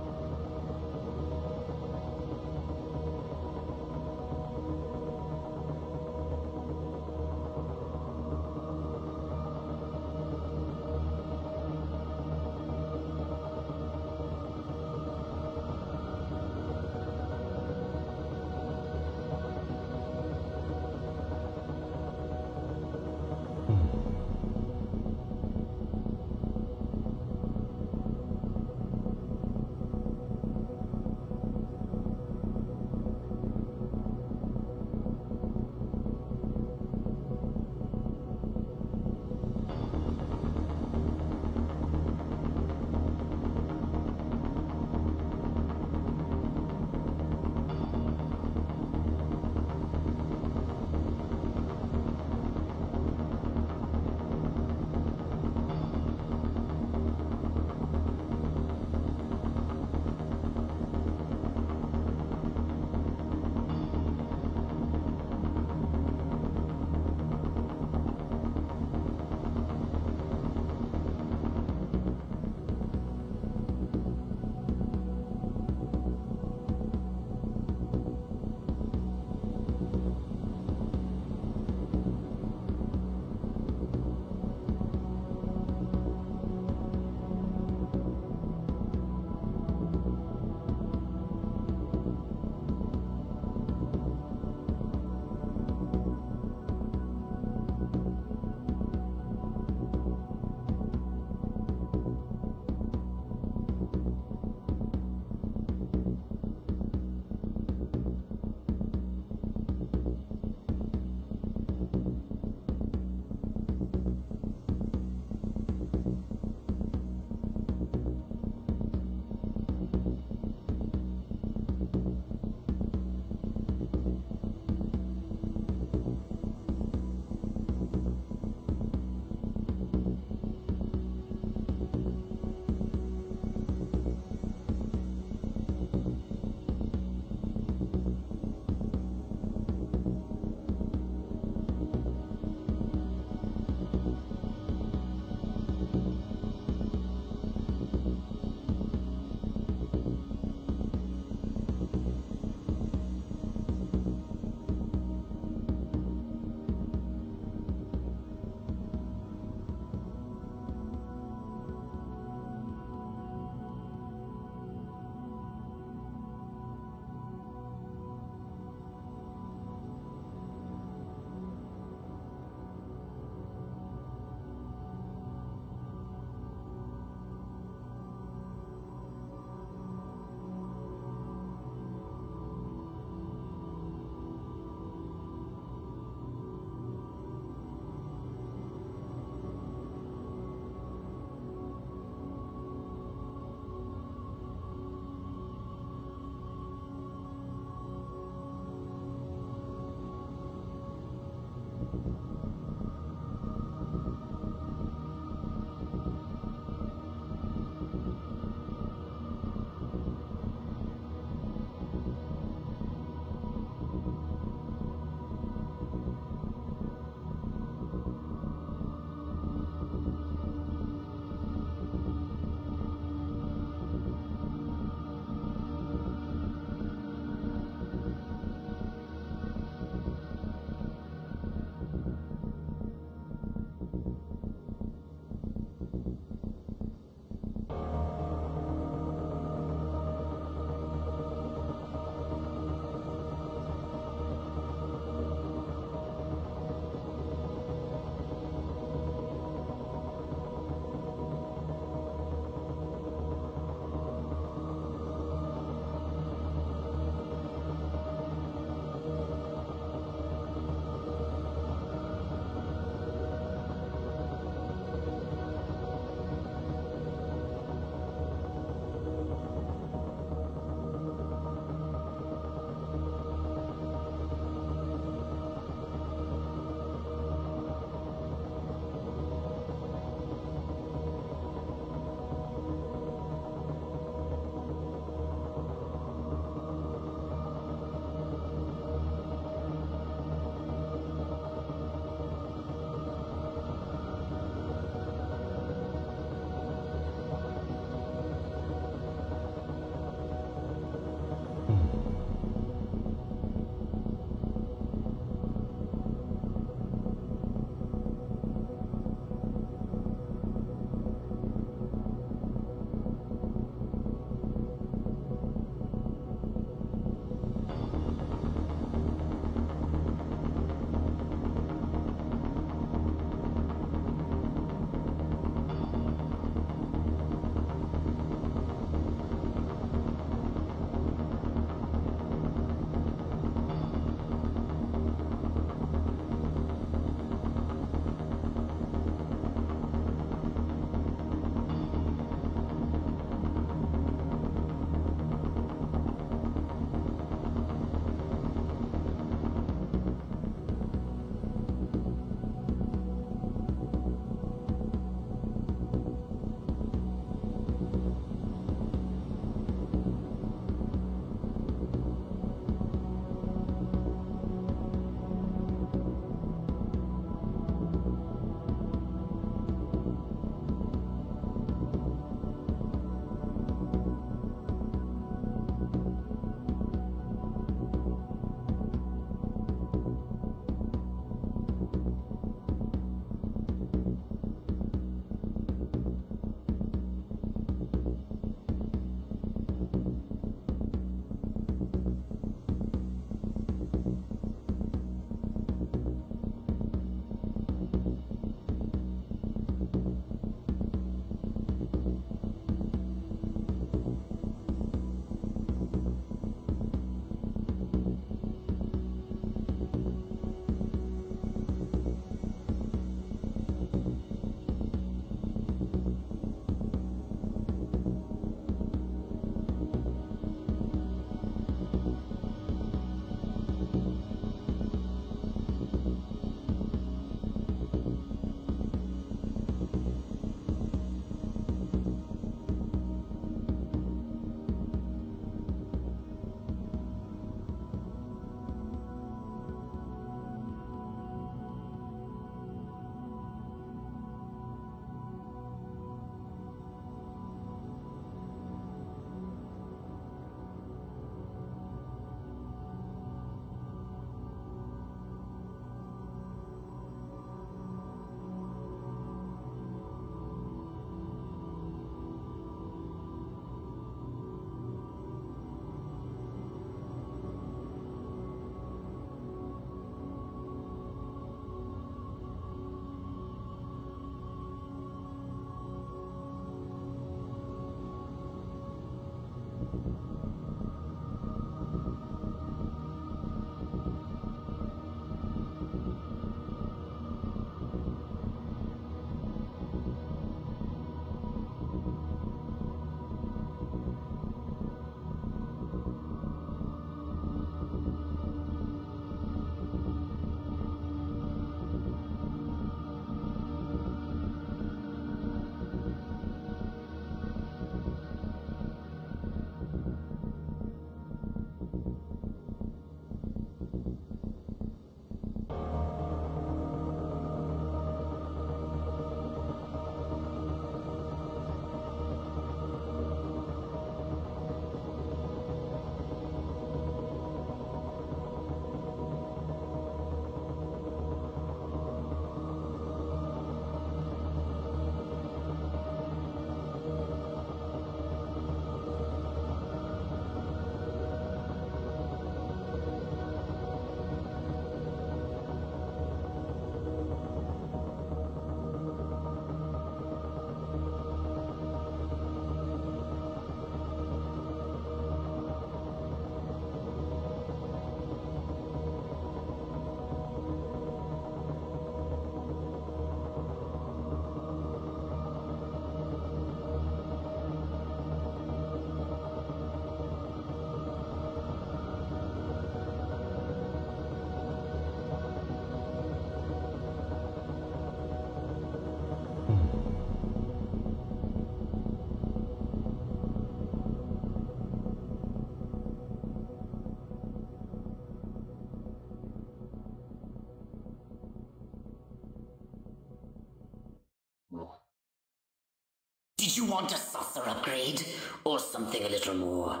Did you want a saucer upgrade? Or something a little more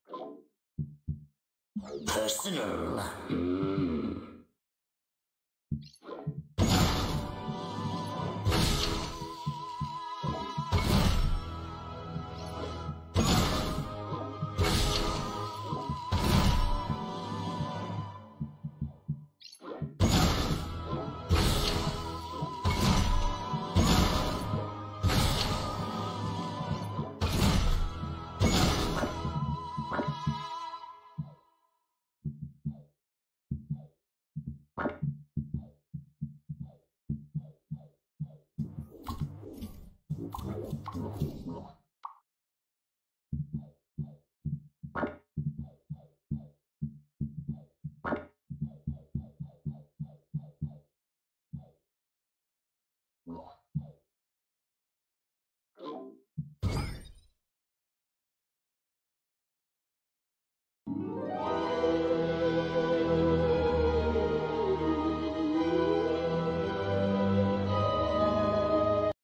personal? Hmm. Thank you.